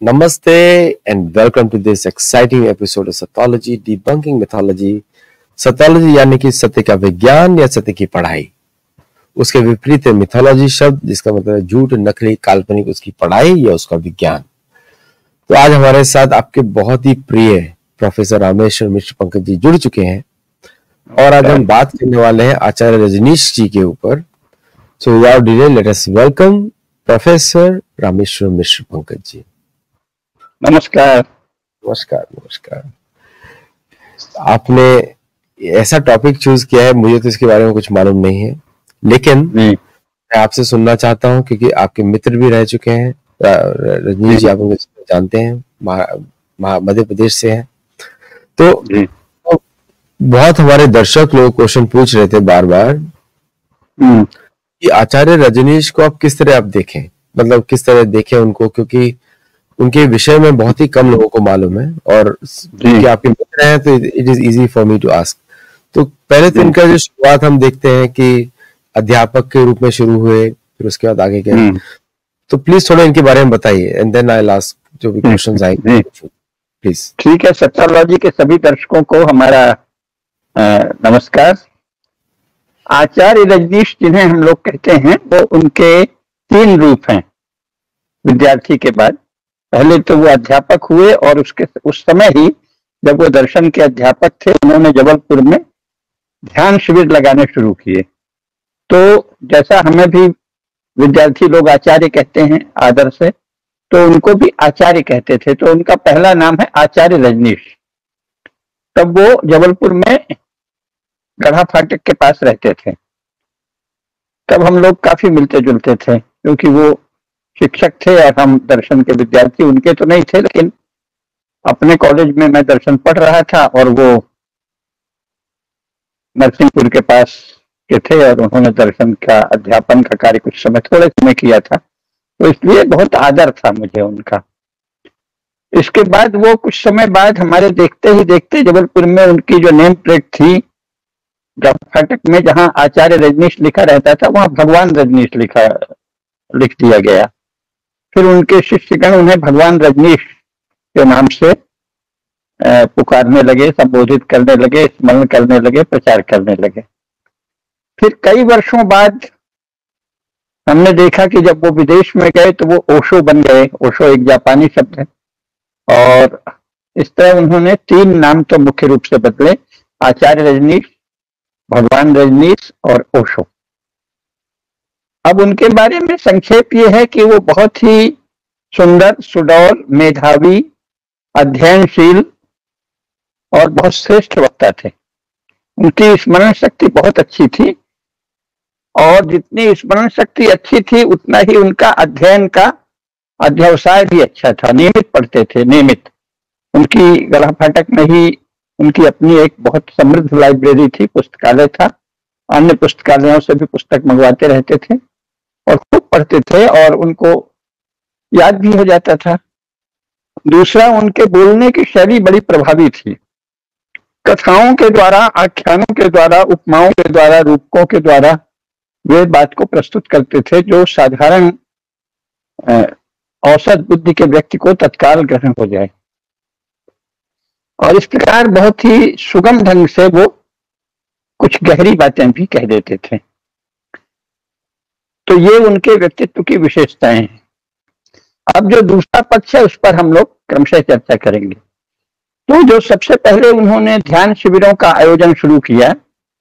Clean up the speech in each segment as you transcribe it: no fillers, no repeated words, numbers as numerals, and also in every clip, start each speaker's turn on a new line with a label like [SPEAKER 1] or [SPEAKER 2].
[SPEAKER 1] Namaste and welcome to this exciting episode of Sathology Debunking Mythology। सतोलॉजी यानी कि सत्य का विज्ञान या सत्य की पढ़ाई। उसके विपरीत है मिथोलॉजी शब्द, जिसका मतलब है झूठ, नकली, काल्पनिक, उसकी पढ़ाई या उसका विज्ञान। तो आज हमारे साथ आपके बहुत ही प्रिय प्रोफेसर रामेश्वर मिश्र पंकज जी जुड़ चुके हैं और आज हम बात करने वाले हैं आचार्य रजनीश जी के ऊपर। So without delay let us welcome professor Rameshwar Mishra Pankaj ji.
[SPEAKER 2] नमस्कार।
[SPEAKER 1] नमस्कार नमस्कार। आपने ऐसा टॉपिक चूज किया है, मुझे तो इसके बारे में कुछ मालूम नहीं है, लेकिन मैं आपसे सुनना चाहता हूं क्योंकि आपके मित्र भी रह चुके हैं। रजनीश जी आप उनको जानते हैं, मध्य प्रदेश से हैं। तो बहुत हमारे दर्शक लोग क्वेश्चन पूछ रहे थे बार बार कि आचार्य रजनीश को आप किस तरह आप देखें, मतलब किस तरह देखें उनको, क्योंकि उनके विषय में बहुत ही कम लोगों को मालूम है और क्योंकि आपके मित्र हैं तो it is easy for me to ask. तो पहले तो इनका जो शुरुआत हम देखते हैं कि अध्यापक के रूप में शुरू हुए, फिर उसके बाद आगे गए। तो प्लीज थोड़ा इनके बारे में बताइए and then I will ask जो भी क्वेश्चंस आएंगे प्लीज।
[SPEAKER 2] ठीक है। सत्योलॉजी के सभी दर्शकों को हमारा नमस्कार। आचार्य रजनीश जिन्हें हम लोग कहते हैं वो उनके तीन रूप हैं विद्यार्थी के बाद। पहले तो वो अध्यापक हुए और उस समय ही जब वो दर्शन के अध्यापक थे उन्होंने जबलपुर में ध्यान शिविर लगाने शुरू किए। तो जैसा हमें भी विद्यार्थी लोग आचार्य कहते हैं आदर से, तो उनको भी आचार्य कहते थे। तो उनका पहला नाम है आचार्य रजनीश। तब वो जबलपुर में गढ़ा फाटक के पास रहते थे। तब हम लोग काफी मिलते जुलते थे क्योंकि वो शिक्षक थे और हम दर्शन के विद्यार्थी उनके तो नहीं थे, लेकिन अपने कॉलेज में मैं दर्शन पढ़ रहा था और वो नरसिंहपुर के पास के थे और उन्होंने दर्शन का अध्यापन का कार्य कुछ समय थोड़े समय किया था, तो इसलिए बहुत आदर था मुझे उनका। इसके बाद वो कुछ समय बाद हमारे देखते ही देखते जबलपुर में उनकी जो नेम प्लेट थी फाटक में जहां आचार्य रजनीश लिखा रहता था वहां भगवान रजनीश लिख दिया गया। फिर उनके शिष्यगण उन्हें भगवान रजनीश के नाम से पुकारने लगे, संबोधित करने लगे, स्मरण करने लगे, प्रचार करने लगे। फिर कई वर्षों बाद हमने देखा कि जब वो विदेश में गए तो वो ओशो बन गए। ओशो एक जापानी शब्द है और इस तरह उन्होंने तीन नाम तो मुख्य रूप से बदले, आचार्य रजनीश, भगवान रजनीश और ओशो। अब उनके बारे में संक्षेप ये है कि वो बहुत ही सुंदर, सुडौल, मेधावी, अध्ययनशील और बहुत श्रेष्ठ वक्ता थे। उनकी स्मरण शक्ति बहुत अच्छी थी और जितनी स्मरण शक्ति अच्छी थी उतना ही उनका अध्ययन का अध्यवसाय भी अच्छा था। नियमित पढ़ते थे, नियमित। उनकी गढ़ा फाटक में ही उनकी अपनी एक बहुत समृद्ध लाइब्रेरी थी, पुस्तकालय था। अन्य पुस्तकालयों से भी पुस्तक मंगवाते रहते थे और खूब पढ़ते थे और उनको याद भी हो जाता था। दूसरा, उनके बोलने की शैली बड़ी प्रभावी थी। कथाओं के द्वारा, आख्यानों के द्वारा, उपमाओं के द्वारा, रूपकों के द्वारा वे बात को प्रस्तुत करते थे जो साधारण औसत बुद्धि के व्यक्ति को तत्काल ग्रहण हो जाए। और इस प्रकार बहुत ही सुगम ढंग से वो कुछ गहरी बातें भी कह देते थे। तो ये उनके व्यक्तित्व की विशेषताएं हैं। अब जो दूसरा पक्ष है उस पर हम लोग क्रमशः चर्चा करेंगे। तो जो सबसे पहले उन्होंने ध्यान शिविरों का आयोजन शुरू किया,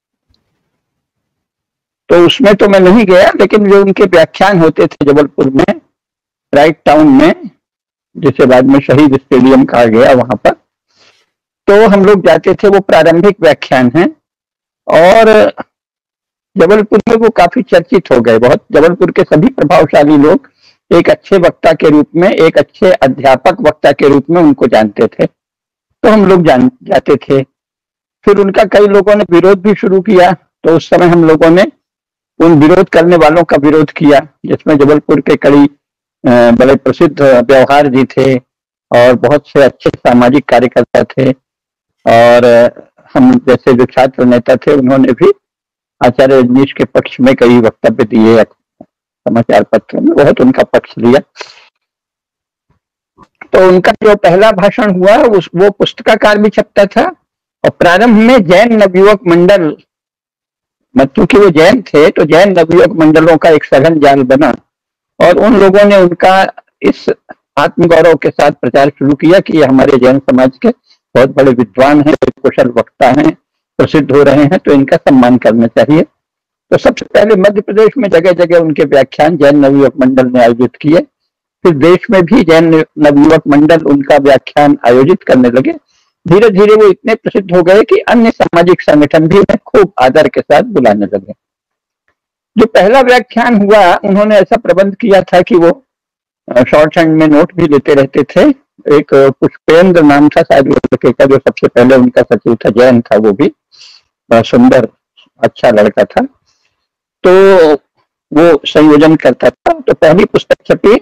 [SPEAKER 2] तो उसमें तो मैं नहीं गया, लेकिन जो उनके व्याख्यान होते थे जबलपुर में, राइट टाउन में, जिसे बाद में शहीद स्टेडियम कहा गया, वहां पर तो हम लोग जाते थे। वो प्रारंभिक व्याख्यान हैं और जबलपुर में वो काफी चर्चित हो गए। बहुत जबलपुर के सभी प्रभावशाली लोग एक अच्छे वक्ता के रूप में, एक अच्छे अध्यापक वक्ता के रूप में उनको जानते थे, तो हम लोग जाते थे। फिर उनका कई लोगों ने विरोध भी शुरू किया, तो उस समय हम लोगों ने उन विरोध करने वालों का विरोध किया, जिसमें जबलपुर के कई बड़े प्रसिद्ध व्यवहार जी थे और बहुत से अच्छे सामाजिक कार्यकर्ता थे। और हम जैसे जो छात्र नेता थे उन्होंने भी आचार्य रजनीश के पक्ष में कई वक्तव्य दिए, समाचार पत्रों में बहुत उनका पक्ष लिया। तो उनका जो पहला भाषण हुआ वो पुस्तकाकार भी छपता था, और प्रारंभ में जैन नवयुवक मंडल, क्योंकि वो जैन थे तो जैन नवयुवक मंडलों का एक सघन जाल बना, और उन लोगों ने उनका इस आत्मगौरव के साथ प्रचार शुरू किया कि ये हमारे जैन समाज के बहुत बड़े विद्वान हैं, कुशल वक्ता हैं, प्रसिद्ध हो रहे हैं, तो इनका सम्मान करना चाहिए। तो सबसे पहले मध्य प्रदेश में जगह जगह उनके व्याख्यान जैन नवयुवक मंडल ने आयोजित किए। फिर देश में भी जैन नवयुवक मंडल उनका व्याख्यान आयोजित करने लगे। धीरे धीरे वो इतने प्रसिद्ध हो गए कि अन्य सामाजिक संगठन भी उन्हें खूब आदर के साथ बुलाने लगे। जो पहला व्याख्यान हुआ, उन्होंने ऐसा प्रबंध किया था कि वो शॉर्ट हैंड में नोट भी लेते रहते थे। एक पुष्पेंद्र नाम था शायद वो लड़के का, जो सबसे पहले उनका सचिव था, जैन था, वो भी सुंदर अच्छा लड़का था, तो वो संयोजन करता था। तो पहली पुस्तक छपी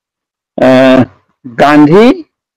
[SPEAKER 2] गांधी,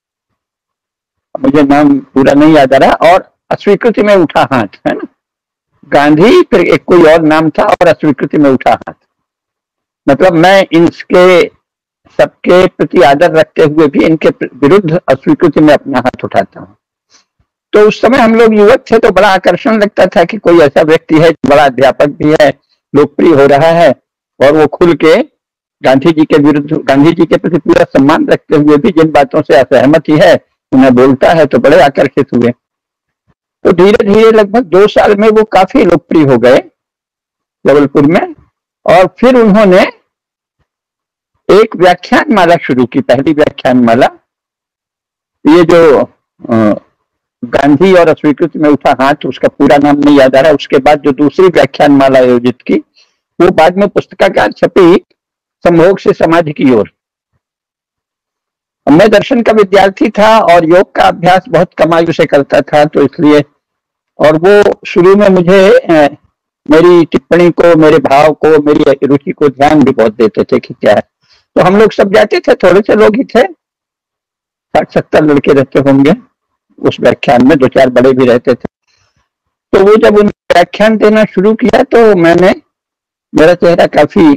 [SPEAKER 2] मुझे नाम पूरा नहीं याद आ रहा, और अस्वीकृति में उठा हाथ, है ना, गांधी, फिर एक कोई और नाम था, और अस्वीकृति में उठा हाथ। मतलब मैं इनके सबके प्रति आदर रखते हुए भी इनके विरुद्ध अस्वीकृति में अपना हाथ उठाता हूँ। तो उस समय हम लोग युवक थे तो बड़ा आकर्षण लगता था कि कोई ऐसा व्यक्ति है, बड़ा अध्यापक भी है, लोकप्रिय हो रहा है, और वो खुल के गांधी जी के विरुद्ध, गांधी जी के प्रति पूरा सम्मान रखते हुए भी जिन बातों से असहमत ही है उन्हें बोलता है, तो बड़े आकर्षित हुए। तो धीरे धीरे लगभग 2 साल में वो काफी लोकप्रिय हो गए जबलपुर में, और फिर उन्होंने एक व्याख्यान माला शुरू की, पहली व्याख्यान माला। ये जो गांधी और अस्वीकृति में उठा हाथ, उसका पूरा नाम नहीं याद आ रहा। उसके बाद जो दूसरी व्याख्यान माला आयोजित की, वो बाद में पुस्तकाकार छपी, संभोग से समाधि की ओर। मैं दर्शन का विद्यार्थी था और योग का अभ्यास बहुत कम आयु से करता था, तो इसलिए, और वो शुरू में मुझे मेरी टिप्पणी को, मेरे भाव को, मेरी रुचि को ध्यान भी बहुत देते थे कि क्या है। तो हम लोग सब जाते थे, थोड़े से लोग ही थे, 60-70 लड़के रहते होंगे उस व्याख्यान में, 2-4 बड़े भी रहते थे। तो वो जब उन्होंने व्याख्यान देना शुरू किया तो मेरा चेहरा काफी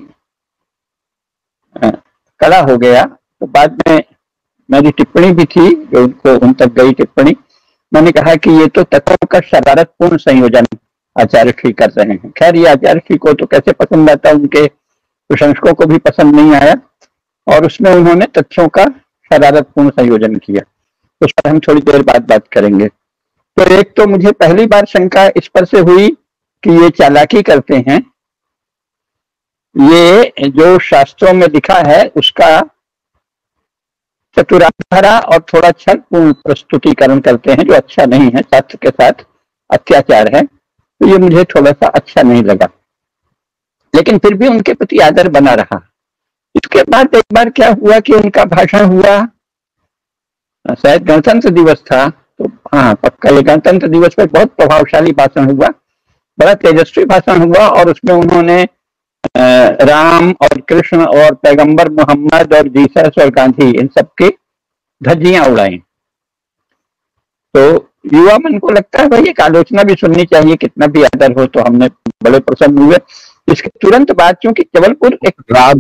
[SPEAKER 2] कड़ा हो गया। तो बाद में मेरी टिप्पणी भी थी, जो उन तक गई टिप्पणी, मैंने कहा कि ये तो तत्वों का शरारतपूर्ण संयोजन आचार्य श्री कर रहे हैं। खैर, ये आचार्य श्री को तो कैसे पसंद आता, उनके प्रशंसकों को भी पसंद नहीं आया, और उसमें उन्होंने तथ्यों का शरारतपूर्ण संयोजन किया। उस पर हम थोड़ी देर बाद बात करेंगे। तो एक तो मुझे पहली बार शंका इस पर से हुई कि ये चालाकी करते हैं, ये जो शास्त्रों में लिखा है उसका चतुराधारा और थोड़ा छलपूर्ण प्रस्तुतिकरण करते हैं, जो अच्छा नहीं है, शास्त्र के साथ अत्याचार है। तो ये मुझे थोड़ा सा अच्छा नहीं लगा, लेकिन फिर भी उनके प्रति आदर बना रहा। इसके बाद एक बार क्या हुआ कि उनका भाषण हुआ, शायद गणतंत्र दिवस था, तो हाँ पक्का, ये गणतंत्र दिवस पर बहुत प्रभावशाली भाषण हुआ, बड़ा तेजस्वी भाषण हुआ, और उसमें उन्होंने राम और कृष्ण और पैगंबर मोहम्मद और जीसस और गांधी, इन सबकी धज्जियां उड़ाई। तो युवा मन को लगता है भाई एक आलोचना भी सुननी चाहिए, कितना भी आदर हो। तो हमने बड़े प्रसन्न हुए। इसके तुरंत बाद, क्योंकि जबलपुर एक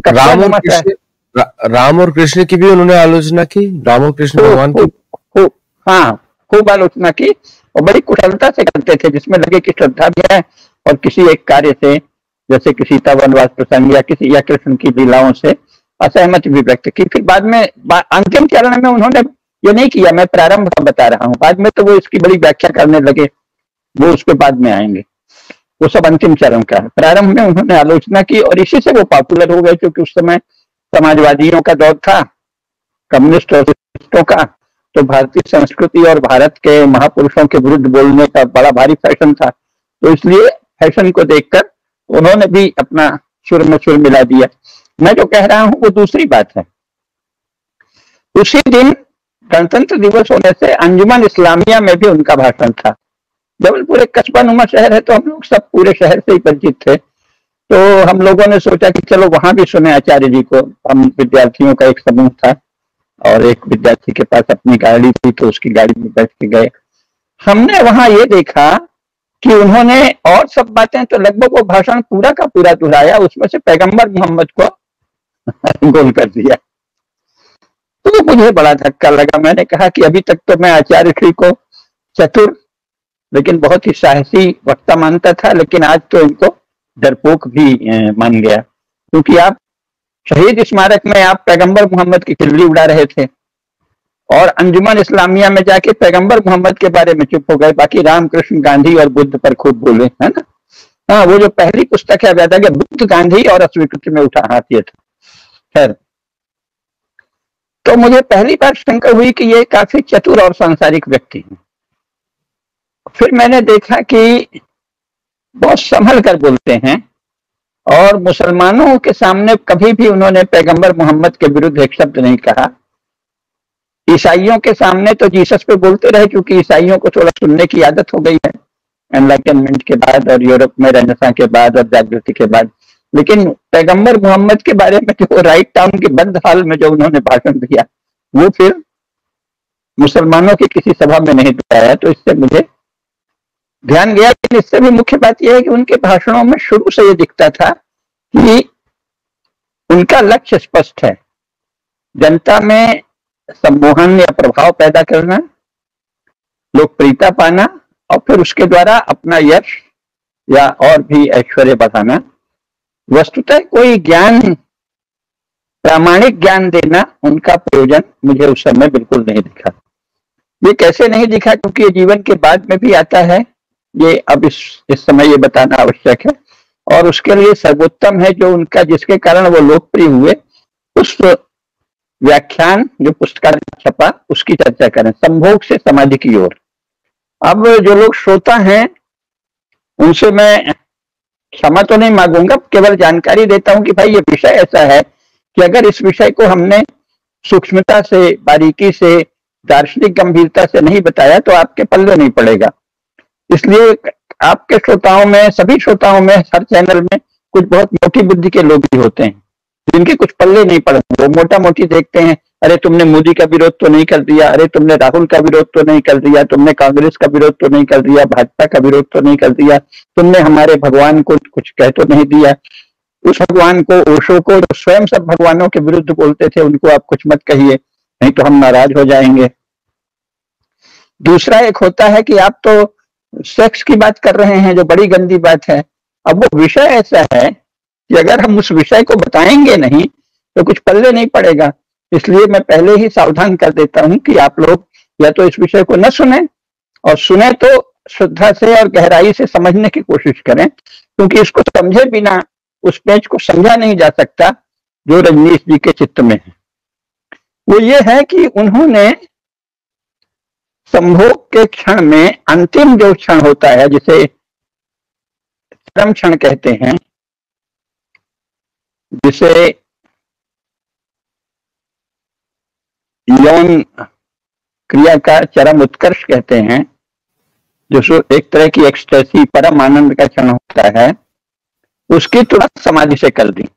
[SPEAKER 1] राम और कृष्ण की भी उन्होंने आलोचना की, राम और कृष्ण भगवान की
[SPEAKER 2] हाँ खूब आलोचना की, और बड़ी कुशलता से करते थे, जिसमें लगे कि श्रद्धा भी है, और किसी एक कार्य से, जैसे कि सीता वनवास प्रसंग या कृष्ण की लीलाओं से असहमति भी व्यक्त की। फिर बाद में अंतिम चरण में उन्होंने ये नहीं किया, मैं प्रारंभ का बता रहा हूँ, बाद में तो वो इसकी बड़ी व्याख्या करने लगे, वो उसके बाद में आएंगे, वो सब अंतिम चरण का है। प्रारंभ में उन्होंने आलोचना की, और इसी से वो पॉपुलर हो गए, क्योंकि उस समय समाजवादियों का दौर था, कम्युनिस्ट और का, तो भारतीय संस्कृति और भारत के महापुरुषों के विरुद्ध बोलने का बड़ा भारी फैशन था। तो इसलिए फैशन को देखकर उन्होंने भी अपना सुर में सुर मिला दिया। मैं जो कह रहा हूं वो दूसरी बात है। उसी दिन गणतंत्र दिवस होने से अंजुमन इस्लामिया में भी उनका भाषण था। जबलपुर एक कस्बा नुमा शहर है, तो हम लोग सब पूरे शहर से ही परिचित थे। तो हम लोगों ने सोचा कि चलो वहां भी सुने आचार्य जी को। हम विद्यार्थियों का एक समूह था, और एक विद्यार्थी के पास अपनी गाड़ी थी, तो उसकी गाड़ी में बैठ के गए। हमने वहां ये देखा कि उन्होंने और सब बातें तो लगभग वो भाषण पूरा का पूरा दोहराया, उसमें से पैगंबर मोहम्मद को गोल कर दिया। तो मुझे बड़ा धक्का लगा। मैंने कहा कि अभी तक तो मैं आचार्य श्री को चतुर लेकिन बहुत ही साहसी वक्ता मानता था, लेकिन आज तो इनको डरपोक भी मान गया, क्योंकि आप शहीद स्मारक में आप पैगंबर मोहम्मद की खिल्ली उड़ा रहे थे और अंजुमन इस्लामिया में जाके पैगंबर मोहम्मद के बारे में चुप हो गए, बाकी रामकृष्ण गांधी और बुद्ध पर खूब बोले, है ना। हाँ, वो जो पहली पुस्तक है वैदा के बुद्ध गांधी और अस्वीकृति में उठा हाथ ये था। खैर, तो मुझे पहली बार शंका हुई कि ये काफी चतुर और सांसारिक व्यक्ति हैं। फिर मैंने देखा कि बहुत संभल कर बोलते हैं और मुसलमानों के सामने कभी भी उन्होंने पैगंबर मोहम्मद के विरुद्ध एक शब्द नहीं कहा। ईसाइयों के सामने तो जीसस पे बोलते रहे, क्योंकि ईसाइयों को थोड़ा सुनने की आदत हो गई है एनलाइटनमेंट के बाद और यूरोप में रेनेसां के बाद और जागृति के बाद। लेकिन पैगंबर मोहम्मद के बारे में जो राइट टाउन के बंद हाल में जो उन्होंने भाषण दिया, वो फिर मुसलमानों की किसी सभा में नहीं दिखाया। तो इससे मुझे ध्यान गया। लेकिन इससे भी मुख्य बात यह है कि उनके भाषणों में शुरू से ये दिखता था कि उनका लक्ष्य स्पष्ट है, जनता में सम्मोहन या प्रभाव पैदा करना, लोकप्रियता पाना और फिर उसके द्वारा अपना यश या और भी ऐश्वर्य बढ़ाना। वस्तुतः कोई ज्ञान, प्रामाणिक ज्ञान देना उनका प्रयोजन मुझे उस समय बिल्कुल नहीं दिखा। ये कैसे नहीं दिखा, क्योंकि ये जीवन के बाद में भी आता है, ये अब इस समय ये बताना आवश्यक है। और उसके लिए सर्वोत्तम है जो उनका, जिसके कारण वो लोकप्रिय हुए, उस व्याख्यान जो पुस्तक छपा उसकी चर्चा करें, संभोग से समाधि की ओर। अब जो लोग श्रोता हैं उनसे मैं क्षमा तो नहीं मांगूंगा, केवल जानकारी देता हूं कि भाई ये विषय ऐसा है कि अगर इस विषय को हमने सूक्ष्मता से, बारीकी से, दार्शनिक गंभीरता से नहीं बताया तो आपके पल्ले नहीं पड़ेगा। इसलिए आपके श्रोताओं में, सभी श्रोताओं में, हर चैनल में कुछ बहुत मोटी बुद्धि के लोग भी होते हैं जिनके कुछ पल्ले नहीं पड़ते। वो मोटा मोटी देखते हैं, अरे तुमने मोदी का विरोध तो नहीं कर दिया, अरे तुमने राहुल का विरोध तो नहीं कर दिया, तुमने कांग्रेस का विरोध तो नहीं कर दिया, भाजपा का विरोध तो नहीं कर दिया, तुमने हमारे भगवान को कुछ कह तो नहीं दिया। उस भगवान को, ओशो को, जो स्वयं सब भगवानों के विरुद्ध बोलते थे, उनको आप कुछ मत कहिए, नहीं तो हम नाराज हो जाएंगे। दूसरा एक होता है कि आप तो सेक्स की बात कर रहे हैं, जो बड़ी गंदी बात है। अब वो विषय ऐसा है कि अगर हम उस विषय को बताएंगे नहीं तो कुछ पल्ले नहीं पड़ेगा। इसलिए मैं पहले ही सावधान कर देता हूं कि आप लोग या तो इस विषय को न सुने, और सुने तो श्रद्धा से और गहराई से समझने की कोशिश करें, क्योंकि इसको समझे बिना उस पेज को समझा नहीं जा सकता जो रजनीश जी के चित्त में है। वो ये है कि उन्होंने संभोग के क्षण में, अंतिम जो क्षण होता है जिसे चरम क्षण कहते हैं, जिसे यौन क्रिया का चरम उत्कर्ष कहते हैं, जो एक तरह की एक्सटेसी, परम आनंद का क्षण होता है, उसकी तुरंत समाधि से कर दी।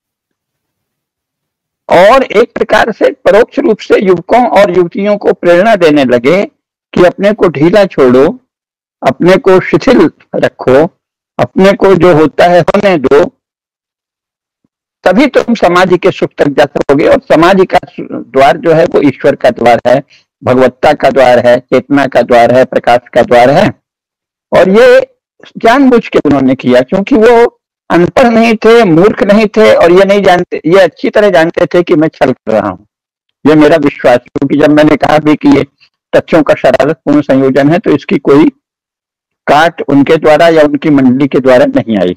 [SPEAKER 2] और एक प्रकार से परोक्ष रूप से युवकों और युवतियों को प्रेरणा देने लगे कि अपने को ढीला छोड़ो, अपने को शिथिल रखो, अपने को जो होता है होने दो, तभी तुम समाधि के सुख तक जा सकोगे। और समाधि का द्वार जो है वो ईश्वर का द्वार है, भगवत्ता का द्वार है, चेतना का द्वार है, प्रकाश का द्वार है। और ये जानबूझ के उन्होंने किया, क्योंकि वो अनपढ़ नहीं थे, मूर्ख नहीं थे, और ये नहीं जानते, ये अच्छी तरह जानते थे कि मैं छल कर रहा हूं। ये मेरा विश्वास, क्योंकि जब मैंने कहा भी कि ये तथ्यों का शरारतपूर्ण संयोजन है, तो इसकी कोई काट उनके द्वारा या उनकी मंडली के द्वारा नहीं आई।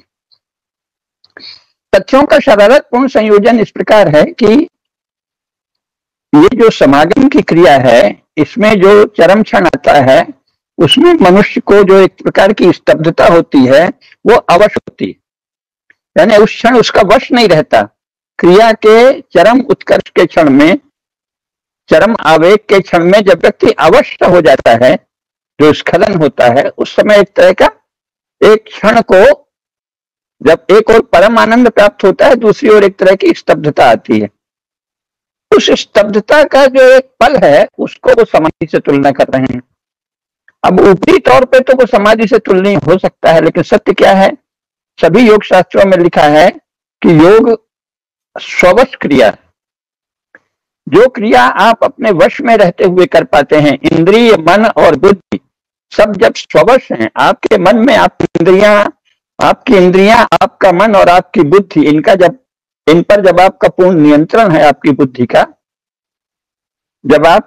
[SPEAKER 2] तथ्यों का शरारतपूर्ण संयोजन इस प्रकार है कि ये जो समागम की क्रिया है, इसमें जो चरम क्षण आता है, उसमें मनुष्य को जो एक प्रकार की स्तब्धता होती है वो अवश होती है, यानी उस क्षण उसका वश नहीं रहता। क्रिया के चरम उत्कर्ष के क्षण में, चरम आवेग के क्षण में जब व्यक्ति अवश्य हो जाता है, जो स्खलन होता है, उस समय एक तरह का, एक क्षण को जब एक और परम आनंद प्राप्त होता है, दूसरी ओर एक तरह की स्तब्धता आती है। उस स्तब्धता का जो एक पल है, उसको वो समाधि से तुलना कर रहे हैं। अब ऊपरी तौर पे तो वो समाधि से तुलनीय हो सकता है, लेकिन सत्य क्या है? सभी योग शास्त्रों में लिखा है कि योग स्ववश क्रिया, जो क्रिया आप अपने वश में रहते हुए कर पाते हैं, इंद्रिय, मन और बुद्धि सब जब स्ववश हैं, आपके मन में आपकी इंद्रियां, आपका मन और आपकी बुद्धि, इन पर जब आपका पूर्ण नियंत्रण है आपकी बुद्धि का, जब आप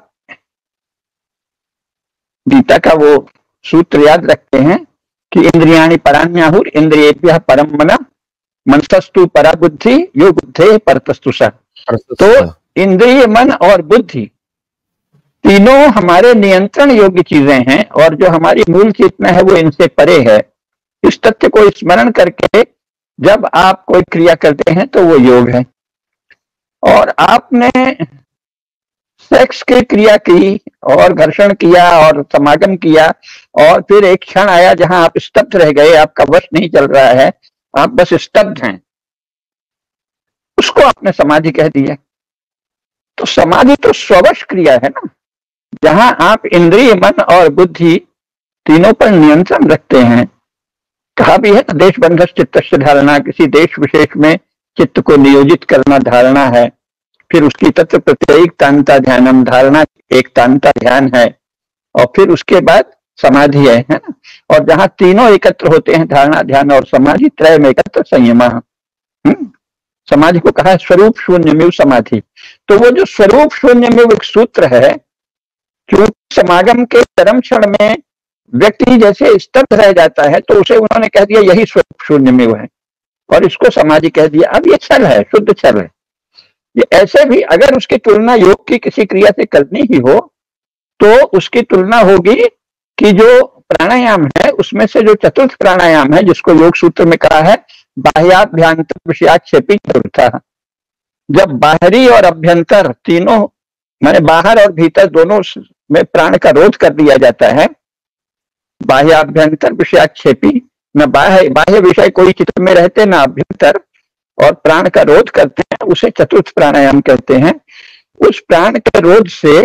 [SPEAKER 2] गीता का वो सूत्र याद रखते हैं कि इंद्रियाणि पराण्याहुर इंद्रियेभ्यः परम मन मनसस्तु परा बुद्धि यो बुद्धे परतस्तु स। तो इंद्रिय, मन और बुद्धि तीनों हमारे नियंत्रण योग्य चीजें हैं, और जो हमारी मूल चेतना है वो इनसे परे है। इस तथ्य को स्मरण करके जब आप कोई क्रिया करते हैं तो वो योग है। और आपने सेक्स की क्रिया की और घर्षण किया और समागम किया, और फिर एक क्षण आया जहां आप स्तब्ध रह गए, आपका वश नहीं चल रहा है, आप बस स्तब्ध हैं, उसको आपने समाधि कह दिया। तो समाधि तो स्ववश क्रिया है ना, जहां आप इंद्रिय, मन और बुद्धि तीनों पर नियंत्रण रखते हैं। कहा भी है ना, देश बंधस चित्तस्य धारणा, किसी देश विशेष में चित्त को नियोजित करना धारणा है। फिर उसकी तत्व प्रत्येक तांता ध्यानम, धारणा एक तांता ध्यान है, और फिर उसके बाद समाधि है ना। और जहां तीनों एकत्र होते हैं, धारणा, ध्यान और समाधि, त्रय में एकत्र संयम। समाधि को कहा है स्वरूप शून्यमेव समाधि। तो वो जो स्वरूप शून्यमेव एक सूत्र है, क्योंकि समागम के चरम क्षण में व्यक्ति जैसे स्तब्ध रह जाता है, तो उसे उन्होंने कह दिया यही स्वरूप शून्यमेव है, और इसको समाधि कह दिया। अब ये छल है, शुद्ध छल है ये। ऐसे भी अगर उसकी तुलना योग की किसी क्रिया से करनी ही हो, तो उसकी तुलना होगी कि जो प्राणायाम है उसमें से जो चतुर्थ प्राणायाम है, जिसको योग सूत्र में कहा है बाह्याभ्यंतर विषयाक्षेपी चतुर्था। जब बाहरी और अभ्यंतर तीनों, माने बाहर और भीतर दोनों में प्राण का रोध कर दिया जाता है, बाह्याभ्यंतर विषयाक्षेपी, न बाह्य विषय कोई चित्त में रहते ना अभ्यंतर, और प्राण का रोध करते हैं, उसे चतुर्थ प्राणायाम कहते हैं। उस प्राण के रोध से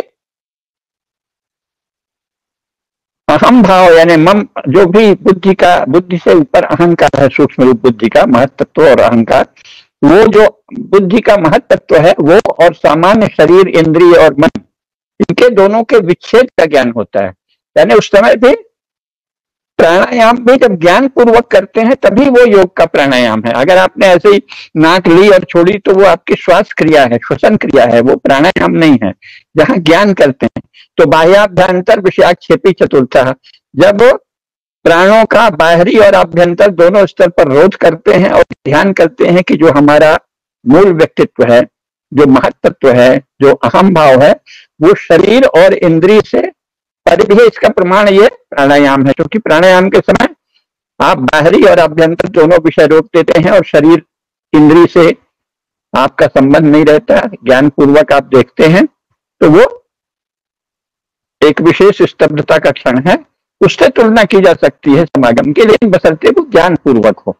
[SPEAKER 2] अहम भाव यानी मम, जो भी बुद्धि से ऊपर अहंकार है, सूक्ष्म रूप बुद्धि का महत्त्व और अहंकार, वो जो बुद्धि का महत्त्व है वो, और सामान्य शरीर, इंद्रिय और मन, इनके दोनों के विच्छेद का ज्ञान होता है। यानी उस समय भी प्राणायाम भी जब ज्ञान पूर्वक करते हैं तभी वो योग का प्राणायाम है। अगर आपने ऐसे ही नाक ली और छोड़ी तो वो आपकी श्वास क्रिया है, श्वसन क्रिया है, वो प्राणायाम नहीं है। जहां ज्ञान करते हैं तो बाह्याभ्यंतर विषयाक्षेपी चतुर्था, जब प्राणों का बाहरी और आभ्यंतर दोनों स्तर पर रोध करते हैं और ध्यान करते हैं कि जो हमारा मूल व्यक्तित्व है, जो महत्त्व है, जो अहम भाव है, वो शरीर और इंद्रिय से पर भी है। इसका प्रमाण ये प्राणायाम है, क्योंकि प्राणायाम के समय आप बाहरी और आभ्यंतर दोनों विषय रोक देते हैं और शरीर इंद्रिय से आपका संबंध नहीं रहता, ज्ञान पूर्वक आप देखते हैं, तो वो एक विशेष स्तब्धता का क्षण है। उससे तुलना की जा सकती है समागम के, लेकिन बशर्ते वो ज्ञान पूर्वक हो।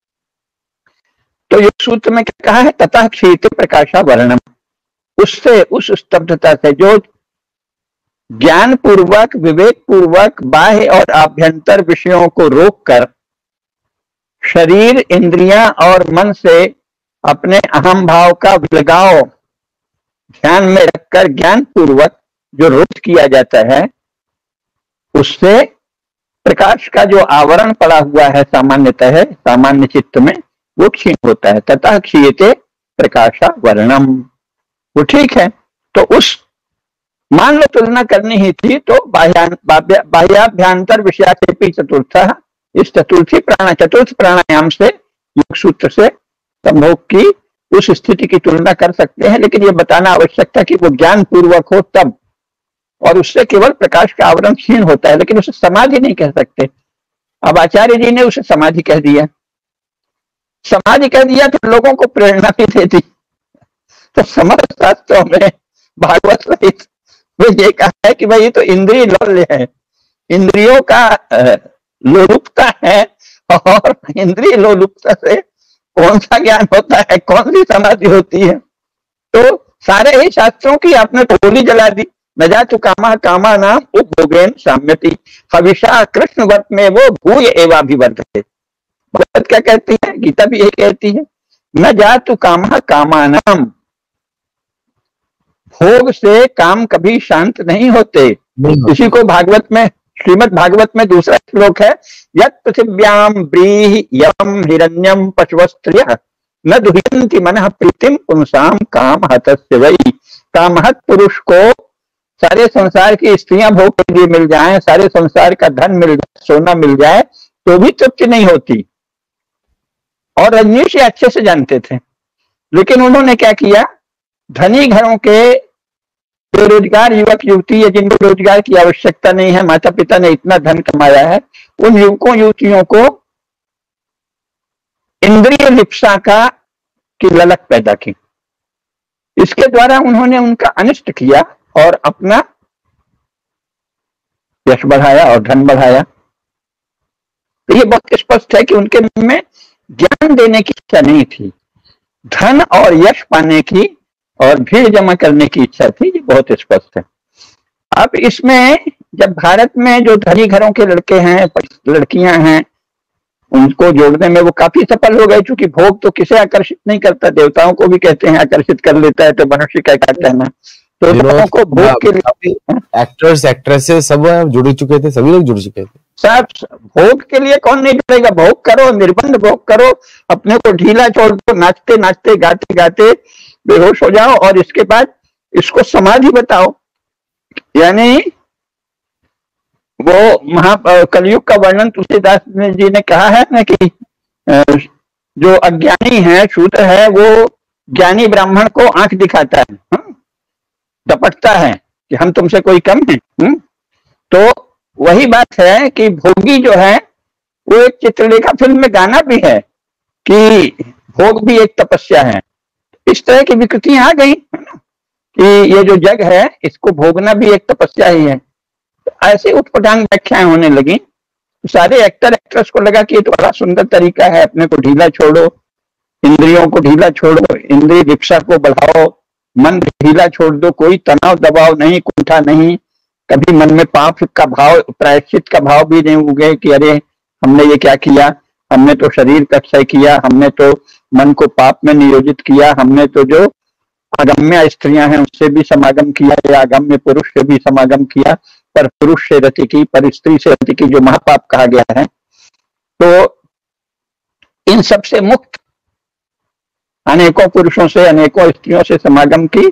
[SPEAKER 2] तो ये सूत्र में क्या कहा है, तथा क्षीत प्रकाशा वर्णम, उससे, उस स्तब्धता से जो ज्ञान पूर्वक, विवेक पूर्वक बाह्य और आभ्यंतर विषयों को रोककर शरीर, इंद्रियां और मन से अपने अहम भाव का विलगाव ध्यान में रखकर ज्ञान पूर्वक जो रोध किया जाता है, उससे प्रकाश का जो आवरण पड़ा हुआ है सामान्यतः सामान्य चित्त में, वो क्षीण होता है। तथा क्षीयते प्रकाशा वर्णम, वो ठीक है। तो उस, मान लो तुलना करनी ही थी, तो बाह्याभ्यंतर विषयाक्षेपी चतुर्थ, इस चतुर्थ प्राणायाम से, योग सूत्र से संभोग की उस स्थिति की तुलना कर सकते हैं। लेकिन ये बताना आवश्यक था कि वो ज्ञान पूर्वक हो तब, और उससे केवल प्रकाश का आवरण क्षीण होता है, लेकिन उसे समाधि नहीं कह सकते। अब आचार्य जी ने उसे समाधि कह दिया। समाधि कह दिया तो लोगों को प्रेरणा भी देती। तो समस्त शास्त्रों में भागवत सहित वो ये कहा है कि भाई ये तो इंद्रिय लोल्य है, इंद्रियों का लोलुपता है, और इंद्रिय लोलुपता से कौन सा ज्ञान होता है, कौन सी समाधि होती है। तो सारे ही शास्त्रों की आपने टोली जला दी। न जातु कामा कामा नाम उपभोगेन साम्यति, हविषा कृष्ण वर्त में वो भूय एवाभिवर्धते। भगवत क्या कहती है, गीता भी यही कहती है, न जातु कामा कामा नाम, भोग से काम कभी शांत नहीं होते। इसी को भागवत में, श्रीमद् भागवत में दूसरा श्लोक है, यत् पृथिव्याम व्रीहि यम हिरण्यम पशवस्त्रियः न दुह्यन्ति मनः प्रीतिम पुंसाम काम हतस्य वै। कामहत पुरुष को सारे संसार की स्त्रियां भोग के लिए मिल जाएं, सारे संसार का धन मिल जाए, सोना मिल जाए, तो भी तृप्ति नहीं होती। और रजनीश ये अच्छे से जानते थे, लेकिन उन्होंने क्या किया, धनी घरों के बेरोजगार युवक युवती या जिनको रोजगार की आवश्यकता नहीं है, माता पिता ने इतना धन कमाया है, उन युवकों युवतियों को इंद्रिय लिप्सा की ललक पैदा की। इसके द्वारा उन्होंने उनका अनिष्ट किया और अपना यश बढ़ाया और धन बढ़ाया। तो ये बहुत स्पष्ट है कि उनके मन में ज्ञान देने की इच्छा नहीं थी, धन और यश पाने की और भीड़ जमा करने की इच्छा थी। ये बहुत स्पष्ट है। अब इसमें जब भारत में जो धनी घरों के लड़के हैं, लड़कियां हैं, उनको जोड़ने में वो काफी सफल हो गए, क्योंकि भोग तो किसे आकर्षित नहीं करता, देवताओं को भी कहते हैं आकर्षित कर लेता है, तो मनुष्य का क्या कहना। तो लोगों को भोग के लिए
[SPEAKER 1] एक्टर्स एक्ट्रेसेस सब जुड़ चुके थे, सभी लोग जुड़ चुके थे।
[SPEAKER 2] सब भोग के लिए कौन नहीं जुड़ेगा, भोग करो, निर्बंध भोग करो, अपने को ढीला छोड़ दो, नाचते नाचते गाते गाते बेहोश हो जाओ और इसके बाद इसको समाधि बताओ। यानी वो कलयुग का वर्णन तुलसीदास जी ने कहा है ना कि जो अज्ञानी है, शूद्र है, वो ज्ञानी ब्राह्मण को आंख दिखाता है, दपटता है कि हम तुमसे कोई कम है। तो वही बात है कि भोगी जो है वो एक चित्रलेखा फिल्म में गाना भी है कि भोग भी एक तपस्या है। इस तरह की विकृतियां आ गई कि ये जो जग है इसको भोगना भी एक तपस्या ही है। ऐसे उठपटांग व्याख्याएं होने लगी। सारे एक्टर एक्ट्रेस को लगा कि ये तो बड़ा सुंदर तरीका है, अपने को ढीला छोड़ो, इंद्रियों को ढीला छोड़ो, इंद्रिय शिक्षा को बढ़ाओ, मन ढीला छोड़ दो, कोई तनाव दबाव नहीं, कुंठा नहीं, कभी मन में पाप का भाव, प्रायश्चित का भाव भी नहीं उगे कि अरे हमने ये क्या किया, हमने तो शरीर का क्षय किया, हमने तो मन को पाप में नियोजित किया, हमने तो जो अगम्य स्त्रियां हैं उससे भी समागम किया या अगम्य पुरुष से भी समागम किया, पर पुरुष से रति की, पर स्त्री से रति की, जो महापाप कहा गया है। तो इन सब से मुक्त, अनेकों पुरुषों से, अनेकों स्त्रियों से समागम की,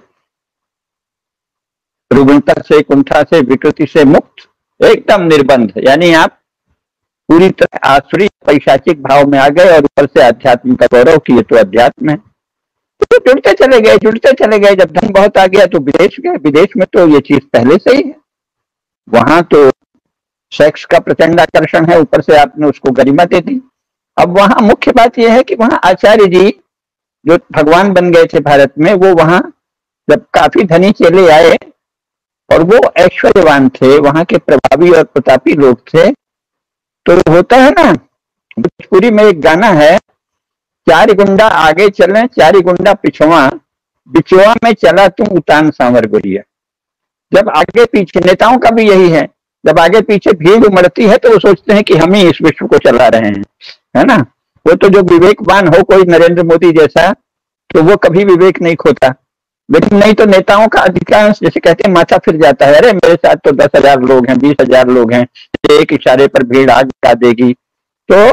[SPEAKER 2] रुग्णता से, कुंठा से, विकृति से मुक्त, एकदम निर्बंध। यानी आप पूरी तरह आसुरी पैशाचिक भाव में आ गए और ऊपर से अध्यात्म का गौरव किए। तो अध्यात्म है तो जुड़ते चले गए, जुड़ते चले गए। जब धन बहुत आ गया तो विदेश गए। विदेश में तो ये चीज पहले से ही है, वहां तो सेक्स का प्रचंड आकर्षण है, ऊपर से आपने उसको गरिमा दे दी। अब वहां मुख्य बात यह है कि वहां आचार्य जी जो भगवान बन गए थे भारत में, वो वहां जब काफी धनी चले आए और वो ऐश्वर्यवान थे, वहां के प्रभावी और प्रतापी लोग थे। तो होता है ना, भोजपुरी में एक गाना है, चार गुंडा आगे चले चार गुंडा पिछवा, बिचवा में चला तू उतान सांवर गोरिया। जब आगे पीछे, नेताओं का भी यही है, जब आगे पीछे भीड़ उमड़ती है तो वो सोचते हैं कि हम ही इस विश्व को चला रहे हैं, है ना। वो तो जो विवेकवान हो, कोई नरेंद्र मोदी जैसा, तो वो कभी विवेक नहीं खोता। लेकिन नहीं तो नेताओं का अधिकांश, जैसे कहते हैं, माथा फिर जाता है, अरे मेरे साथ तो 10,000 लोग हैं, 20,000 लोग हैं, एक इशारे पर भीड़ आग गा देगी। तो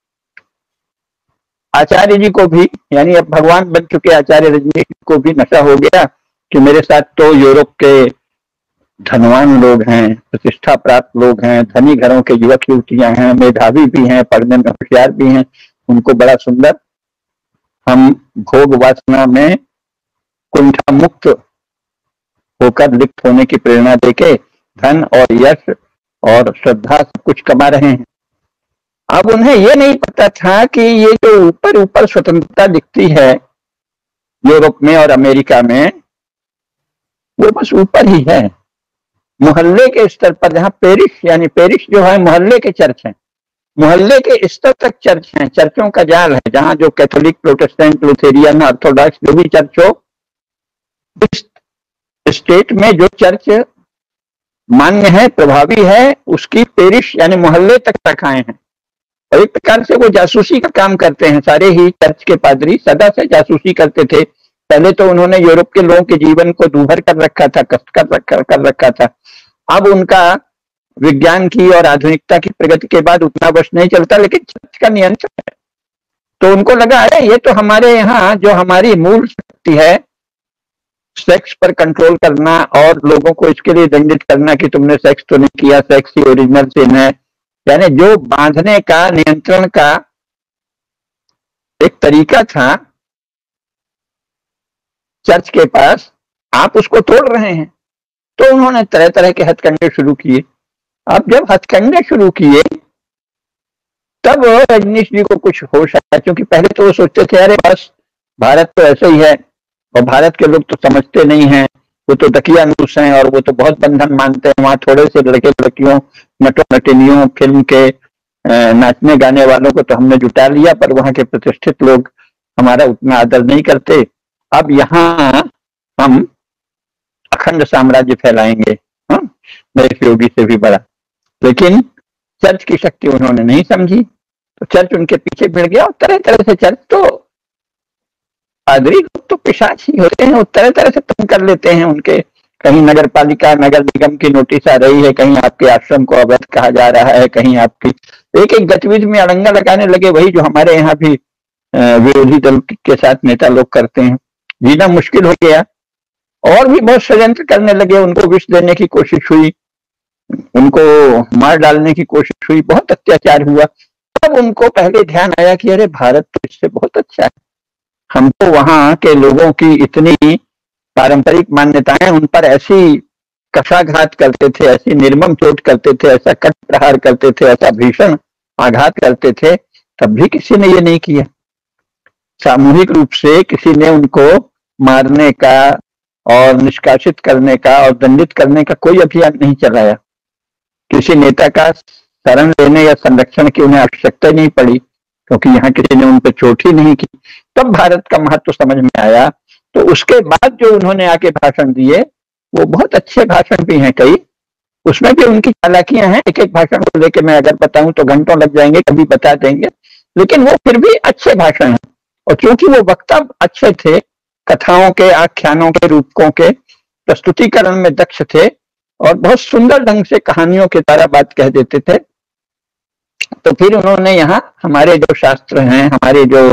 [SPEAKER 2] आचार्य जी को भी, यानी अब भगवान बन चुके आचार्य रजनीश को भी नशा हो गया कि मेरे साथ तो यूरोप के धनवान लोग हैं, प्रतिष्ठा प्राप्त लोग हैं, धनी घरों के युवक युवतियां हैं, मेधावी भी हैं, पढ़ने में होशियार भी हैं, उनको बड़ा सुंदर हम भोग वासना में कुंठा मुक्त होकर लिप्त होने की प्रेरणा देके धन और यश और श्रद्धा सब कुछ कमा रहे हैं। अब उन्हें ये नहीं पता था कि ये जो ऊपर ऊपर स्वतंत्रता दिखती है यूरोप में और अमेरिका में, वो बस ऊपर ही है, मोहल्ले के स्तर पर। जहां पेरिश, यानी पेरिश जो है मोहल्ले के चर्च हैं, मोहल्ले के स्तर तक चर्च हैं, चर्चों का जाल है। जहां जो कैथोलिक, प्रोटेस्टेंट, लुथेरियन, ऑर्थोडॉक्स जो भी चर्च हो, इस स्टेट में जो चर्च मान्य है, प्रभावी है, उसकी पेरिश यानी मोहल्ले तक शाखाएं हैं। और एक प्रकार से वो जासूसी का काम करते हैं। सारे ही चर्च के पादरी सदा से जासूसी करते थे पहले तो उन्होंने यूरोप के लोगों के जीवन को दूभर कर रखा था, कष्ट कर रखा था। अब उनका विज्ञान की और आधुनिकता की प्रगति के बाद उतना बस नहीं चलता, लेकिन चर्च का नियंत्रण है। तो उनको लगा अरे ये तो हमारे यहाँ जो हमारी मूल शक्ति है, सेक्स पर कंट्रोल करना और लोगों को इसके लिए दंडित करना कि तुमने सेक्स तो नहीं किया, सेक्स ही ओरिजिनल सिन है, यानी जो बांधने का, नियंत्रण का एक तरीका था चर्च के पास, आप उसको तोड़ रहे हैं। तो उन्होंने तरह तरह के हथकंडे शुरू किए। अब जब हथकंडे शुरू किए तब रजनीश जी को कुछ होश आया, क्योंकि पहले तो वो सोचते थे अरे बस भारत तो ऐसे ही है और भारत के लोग तो समझते नहीं हैं, वो तो दकियानूस हैं और वो तो बहुत बंधन मानते हैं, वहां थोड़े से लड़के लड़कियों, नटों नटिनियों, फिल्म के नाचने गाने वालों को तो हमने जुटा लिया, पर वहां के प्रतिष्ठित लोग हमारा उतना आदर नहीं करते। अब यहाँ हम अखंड साम्राज्य फैलाएंगे, नरेश योगी से भी बड़ा। लेकिन चर्च की शक्ति उन्होंने नहीं समझी, तो चर्च उनके पीछे भिड़ गया। और तरह तरह से चर्च तो पादरी लोग तो पिशाच ही होते हैं, वो तरह तरह से तंग कर लेते हैं उनके। कहीं नगर पालिका, नगर निगम की नोटिस आ रही है, कहीं आपके आश्रम को अवैध कहा जा रहा है, कहीं आपकी एक एक गतिविधि में अड़ंगा लगाने लगे, वही जो हमारे यहाँ भी विरोधी दल के साथ नेता लोग करते हैं। जीना मुश्किल हो गया। और भी बहुत षड्यंत्र करने लगे, उनको विष देने की कोशिश हुई, उनको मार डालने की कोशिश हुई, बहुत अत्याचार हुआ। तब उनको पहले ध्यान आया कि अरे भारत तो इससे बहुत अच्छा है, हम तो वहां के लोगों की इतनी पारंपरिक मान्यताएं, उन पर ऐसी कशाघात करते थे, ऐसी निर्मम चोट करते थे, ऐसा कट प्रहार करते थे, ऐसा भीषण आघात करते थे, तब भी किसी ने ये नहीं किया। सामूहिक रूप से किसी ने उनको मारने का और निष्कासित करने का और दंडित करने का कोई अभियान नहीं चलाया। किसी नेता का शरण लेने या संरक्षण की उन्हें आवश्यकता नहीं पड़ी, क्योंकि यहाँ किसी ने उन पर चोट ही नहीं की। तब भारत का महत्व समझ में आया। तो उसके बाद जो उन्होंने आके भाषण दिए, वो बहुत अच्छे भाषण भी हैं कई, उसमें भी उनकी चालाकियां हैं। एक एक भाषण को लेके मैं अगर बताऊं तो घंटों लग जाएंगे, कभी बता देंगे, लेकिन वो फिर भी अच्छे भाषण हैं। और क्योंकि वो वक्ता अच्छे थे, कथाओं के, आख्यानों के, रूपकों के प्रस्तुतिकरण में दक्ष थे और बहुत सुंदर ढंग से कहानियों के द्वारा बात कह देते थे, तो फिर उन्होंने यहाँ हमारे जो शास्त्र हैं, हमारे जो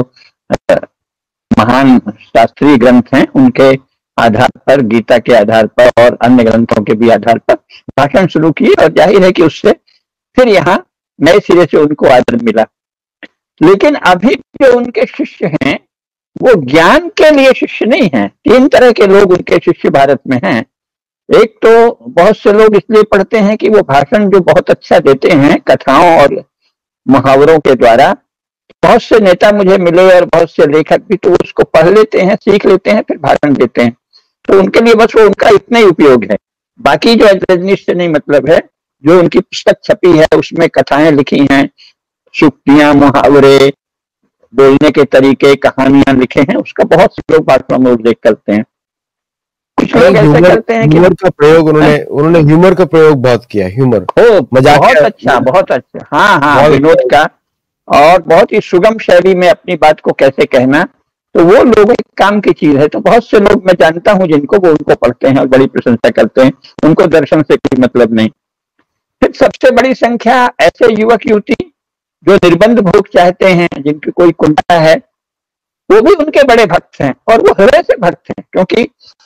[SPEAKER 2] महान शास्त्रीय ग्रंथ हैं, उनके आधार पर, गीता के आधार पर और अन्य ग्रंथों के भी आधार पर भाषण शुरू किए। और जाहिर है कि उससे फिर यहाँ नए सिरे से उनको आदर मिला। लेकिन अभी जो उनके शिष्य हैं वो ज्ञान के लिए शिष्य नहीं हैं। तीन तरह के लोग उनके शिष्य भारत में हैं। एक तो बहुत से लोग इसलिए पढ़ते हैं कि वो भाषण जो बहुत अच्छा देते हैं कथाओं और मुहावरों के द्वारा, बहुत से नेता मुझे मिले और बहुत से लेखक भी, तो उसको पढ़ लेते हैं, सीख लेते हैं, फिर भाषण देते हैं। तो उनके लिए बस वो उनका इतना ही उपयोग है। बाकी जो रजनीश से नहीं मतलब है। जो उनकी पुस्तक छपी है उसमें कथाएं लिखी हैं, सूक्तियां, मुहावरे, बोलने के तरीके, कहानियां लिखे हैं, उसका बहुत से लोग भाषणों में उल्लेख करते हैं। कुछ लोग ऐसा करते हैं कि
[SPEAKER 1] ह्यूमर का प्रयोग उन्होंने ह्यूमर का प्रयोग बहुत किया। ह्यूमर
[SPEAKER 2] मजाक बहुत अच्छा हाँ विनोद का, और बहुत ही सुगम शैली में अपनी बात को कैसे कहना, तो वो लोग एक काम की चीज है। तो बहुत से लोग मैं जानता हूं जिनको वो उनको पढ़ते हैं और बड़ी प्रशंसा करते हैं, उनको दर्शन से कोई मतलब नहीं। फिर सबसे बड़ी संख्या ऐसे युवक युवती जो निर्बंध भोग चाहते हैं, जिनकी कोई कुंठा है, वो भी उनके बड़े भक्त हैं और वो हृदय से भक्त हैं। क्योंकि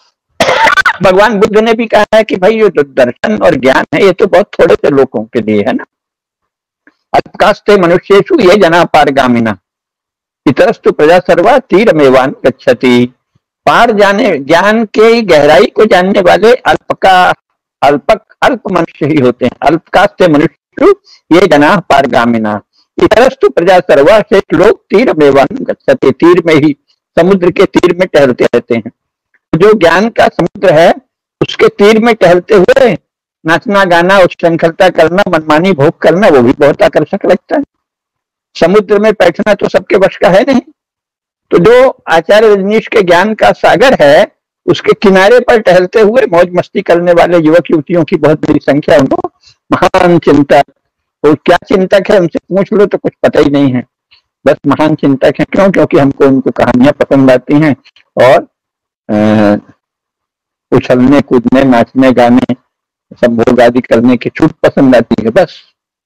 [SPEAKER 2] भगवान बुद्ध ने भी कहा है कि भाई ये दर्शन और ज्ञान है, ये तो बहुत थोड़े से लोगों के लिए है ना। अल्पकास्ते मनुष्येषु ये जना पारगामिना इतरस्तु प्रजा सर्वा तीरमेवान गच्छति। पार जाने, ज्ञान के गहराई को जानने वाले अल्प मनुष्य ही होते हैं। अल्पकास्ते मनुष्य ये जना पारगामिना इतरस्तु प्रजा सर्वा, से लोग तीरमेवान गच्छति, तीर में ही, समुद्र के तीर में टहलते रहते हैं। जो ज्ञान का समुद्र है उसके तीर में टहलते हुए नाचना गाना, उच्छृंखलता करना, मनमानी भोग करना, वो भी बहुत आकर्षक लगता है। समुद्र में बैठना तो सबके वश का है नहीं। तो जो आचार्य रजनीश के ज्ञान का सागर है, उसके किनारे पर टहलते हुए मौज मस्ती करने वाले युवक युवतियों की बहुत बड़ी संख्या उनको महान चिंतक, और क्या चिंतक है उनसे पूछ लो तो कुछ पता ही नहीं है, बस महान चिंतक है। क्यों? क्योंकि हमको उनको कहानियां पसंद आती हैं और उछलने कूदने नाचने गाने सब भोग आदि करने की छूट पसंद आती है बस।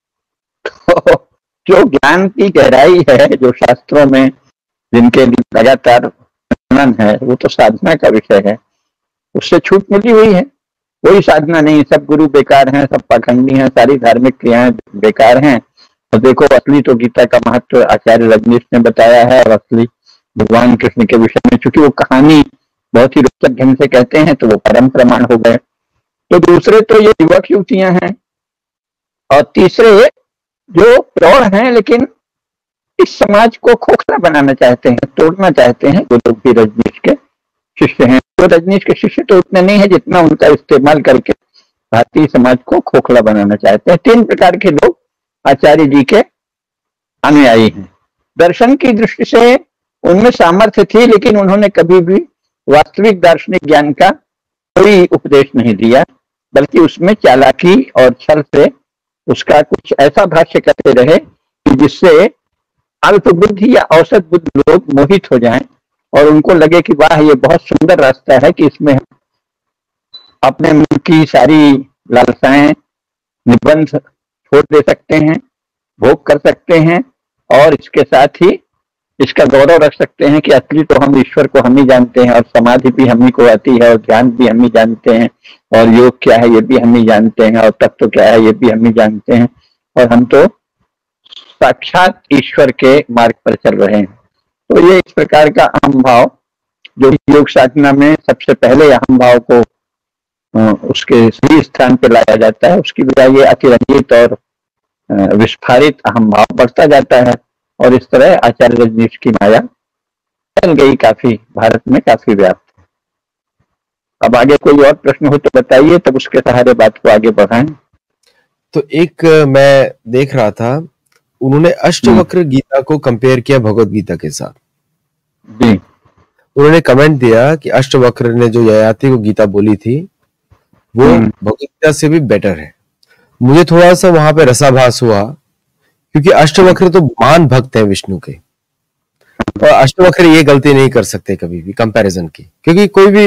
[SPEAKER 2] तो जो ज्ञान की गहराई है, जो शास्त्रों में जिनके लिए लगातार वर्णन है, वो तो साधना का विषय है, उससे छूट मिली हुई है। कोई साधना नहीं, सब गुरु बेकार हैं, सब पाखंडी हैं, सारी धार्मिक क्रियाएं बेकार हैं। और देखो असली तो गीता का महत्व आचार्य रजनीश ने बताया है, और असली भगवान कृष्ण के विषय में चूंकि वो कहानी बहुत ही रोचक ढंग से कहते हैं तो वो परम प्रमाण हो गए। तो दूसरे तो ये युवक युवतियां हैं, और तीसरे जो प्रौढ़ हैं लेकिन इस समाज को खोखला बनाना चाहते हैं, तोड़ना चाहते हैं, वो लोग भी रजनीश के शिष्य हैं। तो रजनीश के शिष्य तो उतने नहीं है जितना उनका इस्तेमाल करके भारतीय समाज को खोखला बनाना चाहते हैं। 3 प्रकार के लोग आचार्य जी के अनुयायी हैं। दर्शन की दृष्टि से उनमें सामर्थ्य थी, लेकिन उन्होंने कभी भी वास्तविक दार्शनिक ज्ञान का कोई उपदेश नहीं दिया, बल्कि उसमें चालाकी और छल से उसका कुछ ऐसा भाष्य करते रहे कि जिससे अल्प बुद्धि या औसत बुद्धि लोग मोहित हो जाएं और उनको लगे कि वाह ये बहुत सुंदर रास्ता है कि इसमें अपने मन की सारी लालसाएं निबंध छोड़ दे सकते हैं, भोग कर सकते हैं, और इसके साथ ही इसका गौरव रख सकते हैं कि असली तो हम ईश्वर को हम ही जानते हैं, और समाधि भी हम ही को आती है, और ध्यान भी हम ही जानते हैं, और योग क्या है ये भी हम ही जानते हैं, और तत्व क्या है ये भी हम ही जानते हैं, और हम तो साक्षात ईश्वर के मार्ग पर चल रहे हैं। तो ये इस प्रकार का अहम भाव जो योग साधना में सबसे पहले अहम भाव को उसके सही स्थान पर लाया जाता है, उसकी बजाय ये अतिरंजित और विस्फारित अहम भाव बढ़ता जाता है, और इस तरह आचार्य रजनीश की माया फैल गई, काफी भारत में काफी व्याप्त। अब आगे कोई और प्रश्न हो तो बताइए, तब उसके सहारे बात को आगे बढ़ाएं।
[SPEAKER 1] तो एक मैं देख रहा था, उन्होंने अष्टवक्र गीता को कंपेयर किया भगवत गीता के साथ
[SPEAKER 2] जी।
[SPEAKER 1] उन्होंने कमेंट दिया कि अष्टवक्र ने जो ययाति को गीता बोली थी वो भगवत गीता से भी बेटर है। मुझे थोड़ा सा वहां पे रसाभास हुआ, क्योंकि अष्टवक्र तो महान भक्त है विष्णु के, और अष्टवक्र ये गलती नहीं कर सकते कभी भी कंपैरिजन की, क्योंकि कोई भी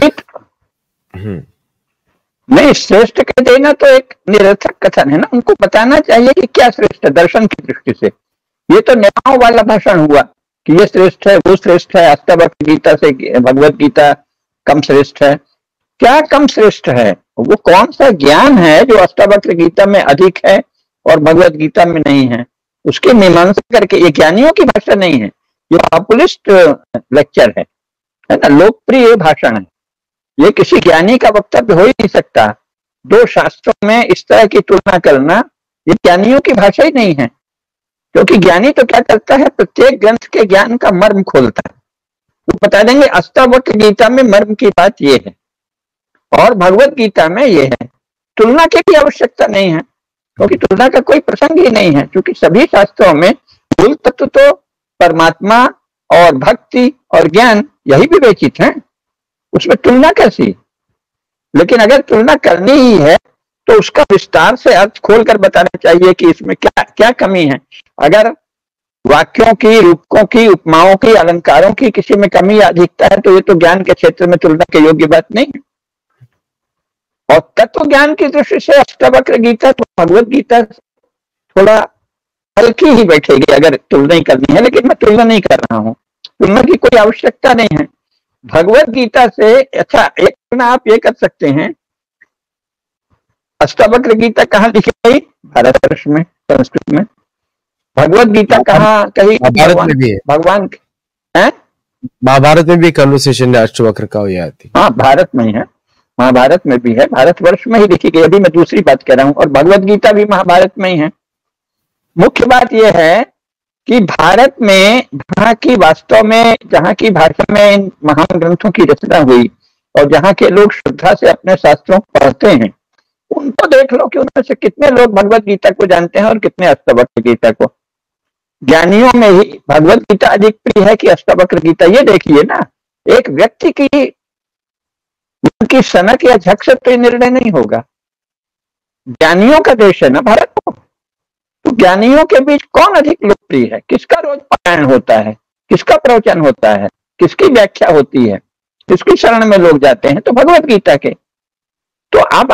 [SPEAKER 2] नहीं श्रेष्ठ कह देना तो एक निरर्थक कथन है ना। उनको बताना चाहिए कि क्या श्रेष्ठ है दर्शन की दृष्टि से। ये तो न्यायों वाला भाषण हुआ कि ये श्रेष्ठ है, वो श्रेष्ठ है, अष्टवक्र गीता से भगवत गीता कम श्रेष्ठ है। क्या कम श्रेष्ठ है? वो कौन सा ज्ञान है जो अष्टवक्र गीता में अधिक है और भगवत गीता में नहीं है? उसकी मीमांसा करके, ये ज्ञानियों की भाषा नहीं है, ये पॉपुलिस्ट लेक्चर है ना, लोकप्रिय भाषण है। ये किसी ज्ञानी का वक्तव्य हो ही नहीं सकता। 2 शास्त्रों में इस तरह की तुलना करना ये ज्ञानियों की भाषा ही नहीं है। क्योंकि ज्ञानी तो क्या करता है, प्रत्येक ग्रंथ के ज्ञान का मर्म खोलता है। वो बता देंगे अष्टावक्र गीता में मर्म की बात ये है और भगवत गीता में ये है। तुलना की भी आवश्यकता नहीं है, क्योंकि तुलना का कोई प्रसंग ही नहीं है, क्योंकि सभी शास्त्रों में मूल तत्व तो परमात्मा और भक्ति और ज्ञान यही विवेचित है, उसमें तुलना कैसी? लेकिन अगर तुलना करनी ही है तो उसका विस्तार से अर्थ खोलकर बताना चाहिए कि इसमें क्या क्या कमी है। अगर वाक्यों की, रूपकों की, उपमाओं की, अलंकारों की किसी में कमी या अधिकता है तो ये तो ज्ञान के क्षेत्र में तुलना के योग्य बात नहीं है। और तत्व ज्ञान की दृष्टि से अष्टावक्र गीता तो भगवत गीता थोड़ा हल्की ही बैठेगी अगर तुलना ही करनी है, लेकिन मैं तुलना नहीं कर रहा हूं, तुलना की कोई आवश्यकता नहीं है। भगवत गीता से अच्छा एक तुलना आप ये कर सकते हैं, अष्टावक्र गीता कहाँ लिखी गई? भारतवर्ष में, संस्कृत में। भगवत गीता कहाँ कहीं?
[SPEAKER 1] भारत में भी है।
[SPEAKER 2] भगवान है,
[SPEAKER 1] महाभारत में भी कन्वर्सेशन है अष्टवक्र का हुई आती।
[SPEAKER 2] हाँ भारत में ही है, महाभारत में भी है, भारतवर्ष में ही लिखी गई। अभी मैं दूसरी बात कह रहा हूँ, और भगवत गीता भी महाभारत में ही है। मुख्य बात यह है कि भारत में जहाँ की वास्तव में, जहाँ की भाषा में इन महान ग्रंथों की रचना हुई और जहाँ के लोग श्रद्धा से अपने शास्त्रों को पढ़ते हैं, उनको देख लो कि उनमें से कितने लोग भगवत गीता को जानते हैं और कितने अष्टावक्र गीता को। ज्ञानियों में ही भगवत गीता अधिक प्रिय है कि अष्टावक्र गीता। ये देखिए ना, एक व्यक्ति की सनक या झक से तो निर्णय नहीं होगा। ज्ञानियों का देश है ना भारत को, तो ज्ञानियों के बीच कौन अधिक लोकप्रिय है? किसका रोज पारायण होता है, किसका प्रवचन होता है, किसकी व्याख्या होती है, किसकी शरण में लोग जाते हैं? तो भगवत गीता के। तो अब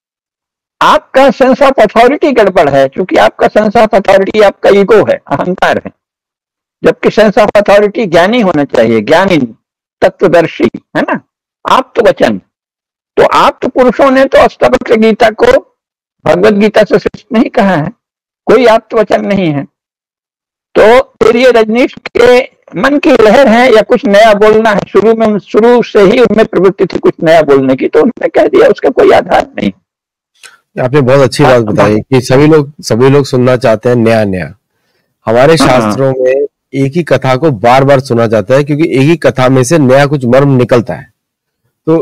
[SPEAKER 2] आपका सेंस ऑफ अथॉरिटी गड़बड़ है, क्योंकि आपका सेंस ऑफ अथॉरिटी आपका ईगो है, अहंकार है, जबकि सेंस ऑफ अथॉरिटी ज्ञानी होना चाहिए, ज्ञानी, तत्वदर्शी, है ना, आप्त वचन। तो आप्त पुरुषों ने तो अष्टावक्र गीता को भगवत गीता से श्रेष्ठ नहीं कहा है, कोई आप्त वचन नहीं है। तो फिर ये रजनीश के मन की लहर है या कुछ नया बोलना है? शुरू से ही उनमें प्रवृत्ति थी कुछ नया बोलने की, तो उन्होंने कह दिया, उसका कोई आधार नहीं।
[SPEAKER 1] आपने बहुत अच्छी बात बताई कि सभी लोग सुनना चाहते हैं नया नया। हमारे शास्त्रों में एक ही कथा को बार बार सुना जाता है, क्योंकि एक ही कथा में से नया कुछ मर्म निकलता है। तो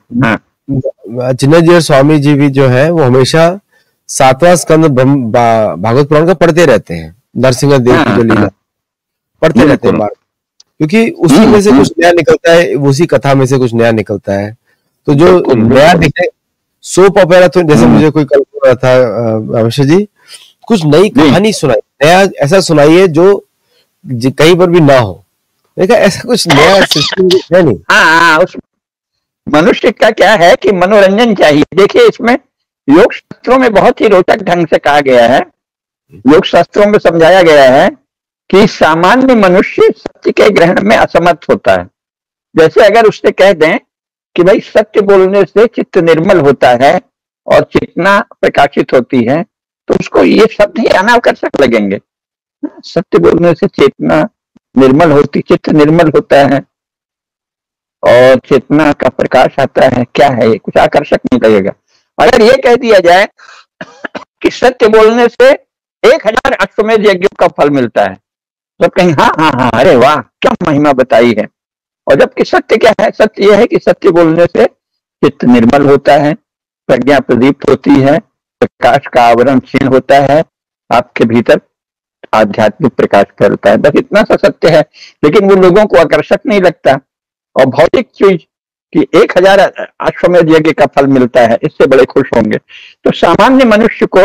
[SPEAKER 1] चिन्मय स्वामी जी भी जो है वो हमेशा 7वां स्कंद भागवत पुराण का पढ़ते रहते हैं, नरसिंह देव की जो लीला पढ़ते रहते हैं बार, क्योंकि उसी में से कुछ नया निकलता है, उसी कथा में से कुछ नया निकलता है। तो जो नया दिखे, सोप ओपेरा, तो जैसे मुझे कोई कल बोल रहा था, अवश्य जी, कुछ नई कहानी सुनाई, नया ऐसा सुनाइए जो कहीं पर भी ना हो। देखा, ऐसा कुछ नया सिस्टम है नहीं।
[SPEAKER 2] हाँ, उस मनुष्य का क्या है कि मनोरंजन चाहिए। देखिए, इसमें योग शास्त्रों में बहुत ही रोचक ढंग से कहा गया है, योग शास्त्रों में समझाया गया है कि सामान्य मनुष्य सत्य के ग्रहण में असमर्थ होता है। जैसे अगर उससे कह दें कि भाई सत्य बोलने से चित्त निर्मल होता है और चेतना प्रकाशित होती है, तो उसको ये शब्द ही अनावश्यक लगेंगे। सत्य बोलने से चेतना निर्मल होती, चित्त निर्मल होता है और चेतना का प्रकाश आता है, क्या है ये? कुछ आकर्षक नहीं लगेगा। अगर ये कह दिया जाए कि सत्य बोलने से 1000 अश्वमेध यज्ञों का फल मिलता है, तो कहीं हाँ हाँ हाँ, अरे वाह, क्या महिमा बताई है। और जबकि सत्य क्या है? सत्य यह है कि सत्य बोलने से चित्त निर्मल होता है, प्रज्ञा प्रदीप्त होती है, प्रकाश का आवरण क्षीण होता है, आपके भीतर आध्यात्मिक प्रकाश करता है। बस इतना सा सत्य है, लेकिन वो लोगों को आकर्षक नहीं लगता। और भौतिक चीज कि 1000 अश्वमेध यज्ञ का फल मिलता है, इससे बड़े खुश होंगे। तो सामान्य मनुष्य को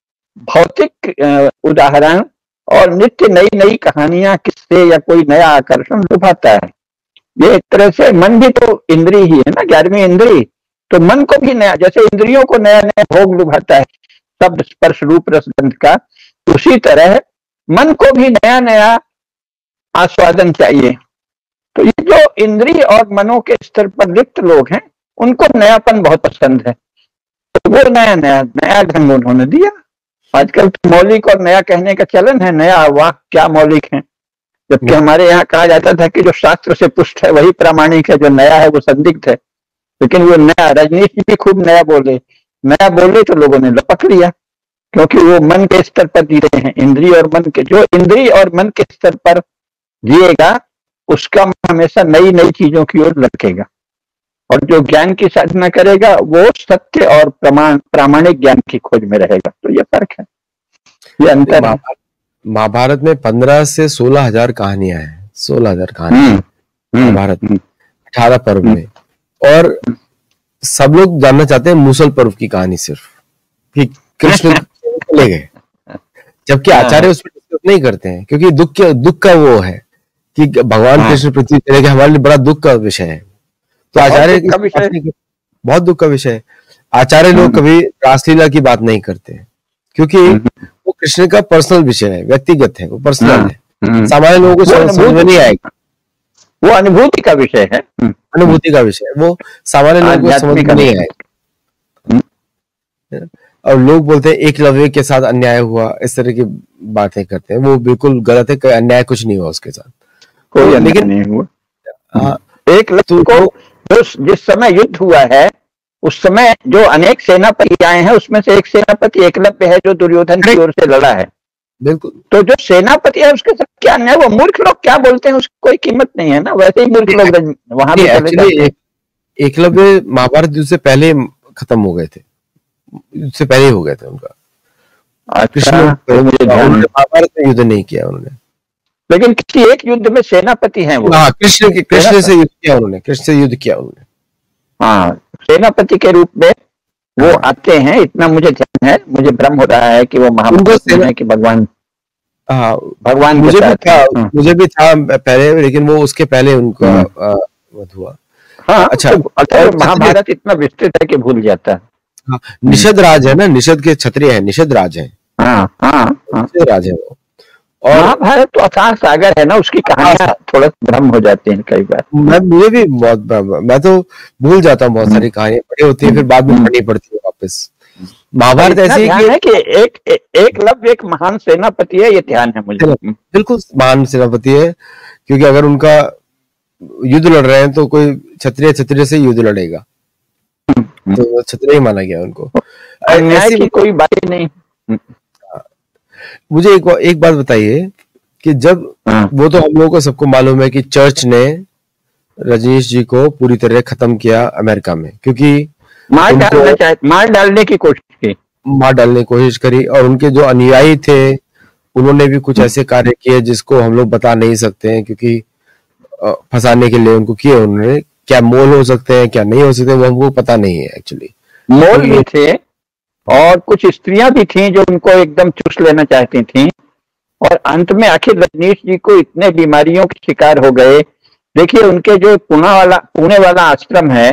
[SPEAKER 2] भौतिक उदाहरण और नित्य नई नई कहानियां, किस्से या कोई नया आकर्षण लुभाता है। ये एक तरह से मन भी तो इंद्री ही है ना, 11वीं इंद्री, तो मन को भी नया, जैसे इंद्रियों को नया नया भोग लुभाता है शब्द स्पर्श रूप रस गंध का, उसी तरह मन को भी नया नया आस्वादन चाहिए। तो ये जो इंद्री और मनों के स्तर पर लिप्त लोग हैं, उनको नयापन बहुत पसंद है, तो वो नया ढंग उन्होंने दिया। आजकल तो मौलिक और नया कहने का चलन है, नया, वाह क्या मौलिक है, जबकि हमारे यहाँ कहा जाता था कि जो शास्त्र से पुष्ट है वही प्रामाणिक है, जो नया है वो संदिग्ध है। लेकिन वो नया, रजनीश जी भी खूब नया बोले तो लोगों ने लपक लिया, क्योंकि वो मन के स्तर पर जी रहे हैं। इंद्री और मन के, जो इंद्री और मन के स्तर पर जिएगा उसका हमेशा नई नई चीजों की ओर लटकेगा, और जो ज्ञान की साधना करेगा वो सत्य और प्रामाणिक ज्ञान की खोज में रहेगा। तो ये फर्क है, ये अंतर है।
[SPEAKER 1] महाभारत में 15 से 16,000 कहानियां हैं, 16,000 कहानियां महाभारत में, 18 पर्व में। और सब लोग जानना चाहते हैं मूसल पर्व की कहानी, सिर्फ कि कृष्ण चले गए, जबकि आचार्य उसमें डिस्कस नहीं करते हैं, क्योंकि दुख का वो है कि भगवान कृष्ण पृथ्वी चले गए, हमारे लिए बड़ा दुख का विषय है। तो आचार्य बहुत दुख का विषय है। आचार्य लोग कभी रासलीला की बात नहीं करते, क्योंकि वो कृष्ण का पर्सनल विषय है, व्यक्तिगत है, वो पर्सनल है, सामान्य लोगों को समझ में नहीं आएगा।
[SPEAKER 2] वो अनुभूति का विषय है,
[SPEAKER 1] अनुभूति का विषय है, वो सामान्य लोगों को समझ में नहीं आएगा। और लोग बोलते हैं एकलव्य के साथ अन्याय हुआ, इस तरह की बातें करते हैं, वो बिल्कुल गलत है, अन्याय कुछ नहीं हुआ उसके साथ,
[SPEAKER 2] कोई अन्याय नहीं हुआ। एकलव्य को जिस समय युद्ध हुआ है, उस समय जो अनेक सेनापति आए हैं, उसमें से एक सेनापति एकलव्य है जो दुर्योधन की ओर से लड़ा है।
[SPEAKER 1] बिल्कुल।
[SPEAKER 2] तो जो सेनापति है उसके साथ क्या अन्याय? वो मूर्ख लोग क्या बोलते हैं उसकी कोई कीमत नहीं है ना, वैसे ही मूर्ख लोग वहां भी चले जाते हैं।
[SPEAKER 1] एकलव्य महाभारत युद्ध से पहले खत्म हो गए थे, युद्ध से पहले हो गए थे उनका। कृष्ण महाभारत में युद्ध नहीं किया उन्होंने,
[SPEAKER 2] लेकिन किसी एक युद्ध में सेनापति हैं वो।
[SPEAKER 1] हाँ, कृष्ण से युद्ध किया उन्होंने, कृष्ण से युद्ध किया उन्होंने। हाँ,
[SPEAKER 2] सेनापति के रूप में वो आते हैं, इतना मुझे ध्यान है। मुझे भ्रम हो रहा है कि वो महाभारत में है कि भगवान।
[SPEAKER 1] हाँ,
[SPEAKER 2] भगवान
[SPEAKER 1] मुझे भी था पहले, लेकिन वो उसके पहले उनका वध हुआ।
[SPEAKER 2] हाँ
[SPEAKER 1] अच्छा,
[SPEAKER 2] और महाभारत इतना विस्तृत है कि भूल जाता है।
[SPEAKER 1] हाँ, निषद राज है ना, निषद के क्षत्रिय है, निषद राज है।
[SPEAKER 2] हाँ हाँ हाँ,
[SPEAKER 1] निषद राज है वो। और
[SPEAKER 2] महाभारत तो अथाह सागर है ना, उसकी कहानियां थोड़ा भ्रम हो जाती हैं कई बार।
[SPEAKER 1] मुझे भी मैं तो भूल जाता हूँ, बहुत सारी कहानियां पढ़ी होती है, फिर बाद में पढ़नी पड़ती है वापस। महाभारत ऐसी
[SPEAKER 2] है कि एकलव्य एक महान सेनापति है, ये ध्यान है मुझे।
[SPEAKER 1] बिल्कुल महान सेनापति है, क्योंकि अगर उनका युद्ध लड़ रहे हैं तो कोई क्षत्रिय से युद्ध लड़ेगा, तो क्षत्रिय माना गया उनको।
[SPEAKER 2] ऐसी की कोई बात ही नहीं।
[SPEAKER 1] मुझे एक बात बताइए कि जब वो तो हम लोगों को सबको मालूम है कि चर्च ने रजनीश जी को पूरी तरह खत्म किया अमेरिका में, क्योंकि
[SPEAKER 2] मार डालने की कोशिश
[SPEAKER 1] करी, और उनके जो अनुयायी थे उन्होंने भी कुछ ऐसे कार्य किए जिसको हम लोग बता नहीं सकते हैं, क्योंकि फंसाने के लिए उनको किए उन्होंने। क्या मोल हो सकते हैं, क्या नहीं हो सकते, वो हमको पता नहीं है एक्चुअली।
[SPEAKER 2] मोल भी थे और कुछ स्त्रियां भी थीं जो उनको एकदम चूस लेना चाहती थीं, और अंत में आखिर रजनीश जी को इतने बीमारियों के शिकार हो गए। देखिए, उनके जो पुणे वाला आश्रम है,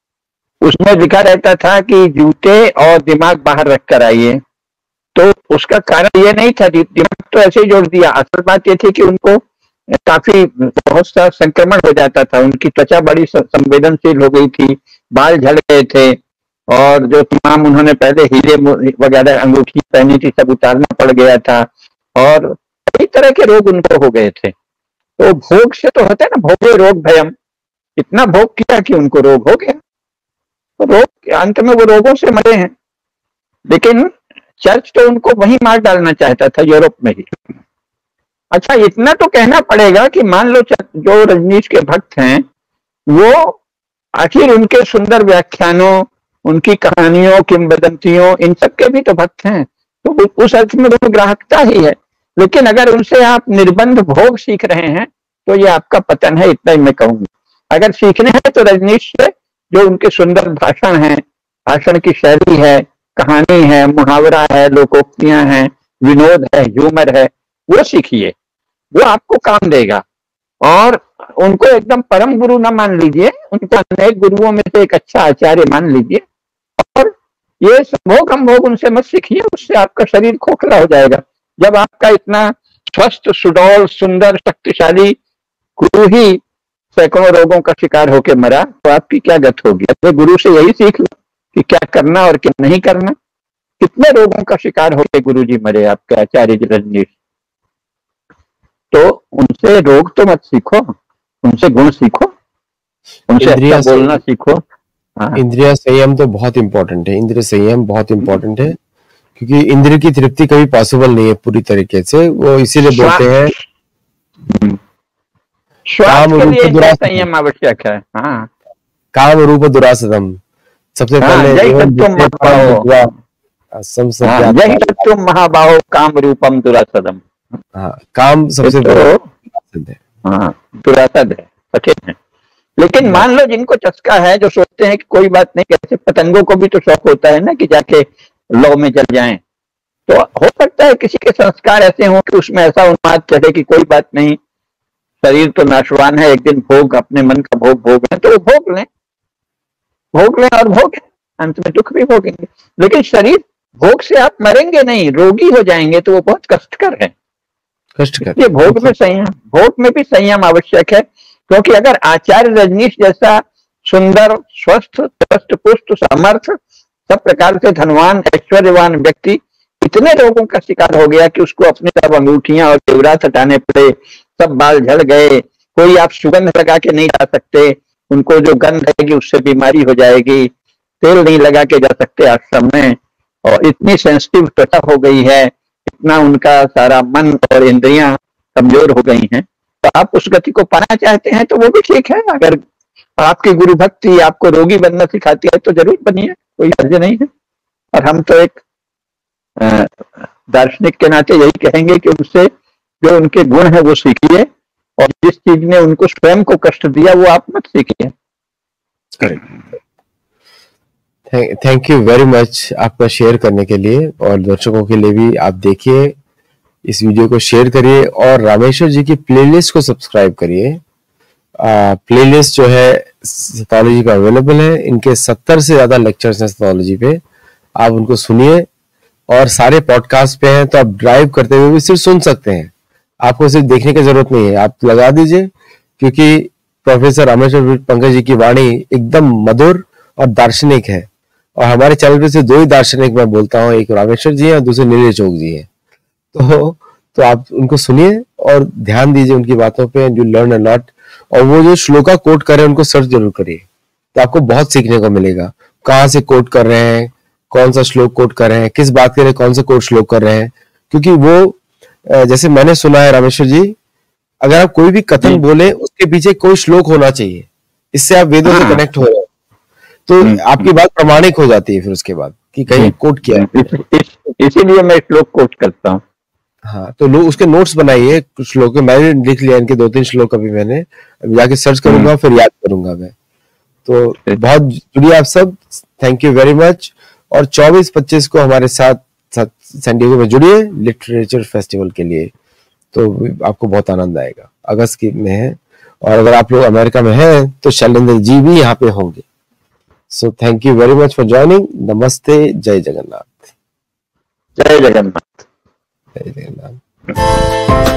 [SPEAKER 2] उसमें लिखा रहता था कि जूते और दिमाग बाहर रख कर आइए। तो उसका कारण ये नहीं था, दिमाग तो ऐसे ही जोड़ दिया। असल बात ये थी कि उनको काफी बहुत सा संक्रमण हो जाता था, उनकी त्वचा बड़ी संवेदनशील हो गई थी, बाल झड़ गए थे, और जो तमाम उन्होंने पहले हीरे वगैरह अंगूठी पहनी थी सब उतारना पड़ गया था, और कई तरह के रोग उनको हो गए थे। तो भोग से तो होता है ना, भोगे रोग भयम, इतना भोग किया कि उनको रोग हो गया। तो रोग अंत में वो रोगों से मरे हैं, लेकिन चर्च तो उनको वहीं मार डालना चाहता था, यूरोप में ही। अच्छा, इतना तो कहना पड़ेगा कि मान लो जो रजनीश के भक्त हैं, वो आखिर उनके सुंदर व्याख्यानों, उनकी कहानियों, किंवदंतियों, इन सब के भी तो भक्त हैं, तो उस अर्थ में वो ग्राहकता ही है। लेकिन अगर उनसे आप निर्बंध भोग सीख रहे हैं तो ये आपका पतन है, इतना ही मैं कहूंगा। अगर सीखने हैं तो रजनीश से जो उनके सुंदर भाषण हैं, भाषण की शैली है, कहानी है, मुहावरा है, लोकोक्तियां हैं, विनोद है, ह्यूमर है, वो सीखिए, वो आपको काम देगा। और उनको एकदम परम गुरु ना मान लीजिए, उनको अनेक गुरुओं में से एक अच्छा आचार्य मान लीजिए, और ये भोग हम भोग उनसे मत सीखिए, उससे आपका शरीर खोखला हो जाएगा। जब आपका इतना स्वस्थ, सुडौल, सुंदर, शक्तिशाली गुरु ही सैकड़ों रोगों का शिकार होकर मरा, तो आपकी क्या गत होगी। अपने गुरु से यही सीख लो कि क्या करना और क्या नहीं करना। कितने रोगों का शिकार होकर गुरु जी मरे आपके आचार्य जी रजनीश। तो उनसे रोग तो मत सीखो, उनसे गुण सीखो, उनसे अच्छा बोलना सीखो।
[SPEAKER 1] इंद्रिय संयम तो बहुत इंपॉर्टेंट है, इंद्रिय संयम बहुत इंपॉर्टेंट है, क्योंकि इंद्रिय की तृप्ति कभी पॉसिबल नहीं है पूरी तरीके से। वो इसीलिए बोलते हैं
[SPEAKER 2] काम रूप संयम आवश्यक है। हाँ,
[SPEAKER 1] काम रूप दुरासदम। सबसे पहले
[SPEAKER 2] तुम महाबाहो काम रूपम दुरासदम।
[SPEAKER 1] हाँ, काम सबसे
[SPEAKER 2] दुरासद है, कठिन है। लेकिन मान लो जिनको चस्का है, जो सोचते हैं कि कोई बात नहीं, कैसे पतंगों को भी तो शौक होता है ना कि जाके लौ में चल जाएं, तो हो सकता है किसी के संस्कार ऐसे हों कि उसमें ऐसा उन्माद चढ़े कि कोई बात नहीं, शरीर तो नाशवान है, एक दिन भोग, अपने मन का भोग भोग लें, तो भोग लें और भोगें, अंत में दुख भी भोगेंगे। लेकिन शरीर भोग से आप मरेंगे नहीं, रोगी हो जाएंगे, तो वो बहुत कष्टकर है। ये भोग में भी संयम आवश्यक है, क्योंकि अगर आचार्य रजनीश जैसा सुंदर, स्वस्थ, पुष्ट, समर्थ, सब प्रकार से धनवान, ऐश्वर्यवान व्यक्ति इतने रोगों का शिकार हो गया कि उसको अपने सब अंगूठियां और जेवरात हटाने पड़े, सब बाल झड़ गए, कोई आप सुगंध लगा के नहीं जा सकते, उनको जो गंध आएगी उससे बीमारी हो जाएगी, तेल नहीं लगा के जा सकते आश्रम में, और इतनी सेंसिटिव त्वचा हो गई है, इतना उनका सारा मन और इंद्रियां कमजोर हो गई हैं। तो आप उस गति को पाना चाहते हैं तो वो भी ठीक है। अगर आपकी गुरु भक्ति आपको रोगी बनना सिखाती है तो जरूर बनिए, कोई हर्ज नहीं है। और हम तो एक दार्शनिक के नाते यही कहेंगे कि उनसे जो उनके गुण है वो सीखिए, और जिस चीज ने उनको स्वयं को कष्ट दिया वो आप मत सीखिए।
[SPEAKER 1] थैंक यू वेरी मच आपका शेयर करने के लिए, और दर्शकों के लिए भी आप देखिए, इस वीडियो को शेयर करिए और रामेश्वर जी की प्लेलिस्ट को सब्सक्राइब करिए। प्लेलिस्ट जो है सेथोलॉजी पे अवेलेबल है। इनके 70 से ज्यादा लेक्चर्स हैं सेथोलॉजी पे, आप उनको सुनिए। और सारे पॉडकास्ट पे हैं, तो आप ड्राइव करते हुए भी सिर्फ सुन सकते हैं, आपको सिर्फ देखने की जरूरत नहीं है, आप लगा दीजिए। क्योंकि प्रोफेसर रामेश्वर पंकज जी की वाणी एकदम मधुर और दार्शनिक है। और हमारे चैनल पे से 2 ही दार्शनिक मैं बोलता हूँ, एक रामेश्वर जी हैं और दूसरे नीले चौक जी हैं। तो आप उनको सुनिए और ध्यान दीजिए उनकी बातों पे, यू लर्न अ लॉट। और वो जो श्लोका कोट कर रहे हैं उनको सर्च जरूर करिए, तो आपको बहुत सीखने को मिलेगा। कहाँ से कोट कर रहे हैं, कौन सा श्लोक कोट कर रहे हैं, किस बात के लिए कौन सा कोट श्लोक कर रहे हैं। क्योंकि वो जैसे मैंने सुना है रामेश्वर जी, अगर आप कोई भी कथन बोले उसके पीछे कोई श्लोक होना चाहिए, इससे आप वेदों से कनेक्ट हो रहे हैं, तो आपकी बात प्रमाणिक हो जाती है फिर उसके बाद कि कहीं कोट किया है।
[SPEAKER 2] इसीलिए मैं श्लोक कोट करता हूँ।
[SPEAKER 1] हाँ, तो लोग उसके नोट्स बनाइए श्लोक के। मैंने लिख लिया इनके 2-3 श्लोक, अभी मैंने जाके सर्च करूंगा फिर याद करूंगा मैं। तो बहुत जुड़िए आप सब, थैंक यू वेरी मच। और 24-25 को हमारे साथ सैन डिएगो में जुड़िए लिटरेचर फेस्टिवल के लिए, तो आपको बहुत आनंद आएगा। अगस्त में है, और अगर आप लोग अमेरिका में हैं तो शैलेंद्र जी भी यहाँ पे होंगे। So thank you very much for joining. नमस्ते, जय जगन्नाथ।
[SPEAKER 2] जय जगन्नाथ।
[SPEAKER 1] जय जगन्नाथ।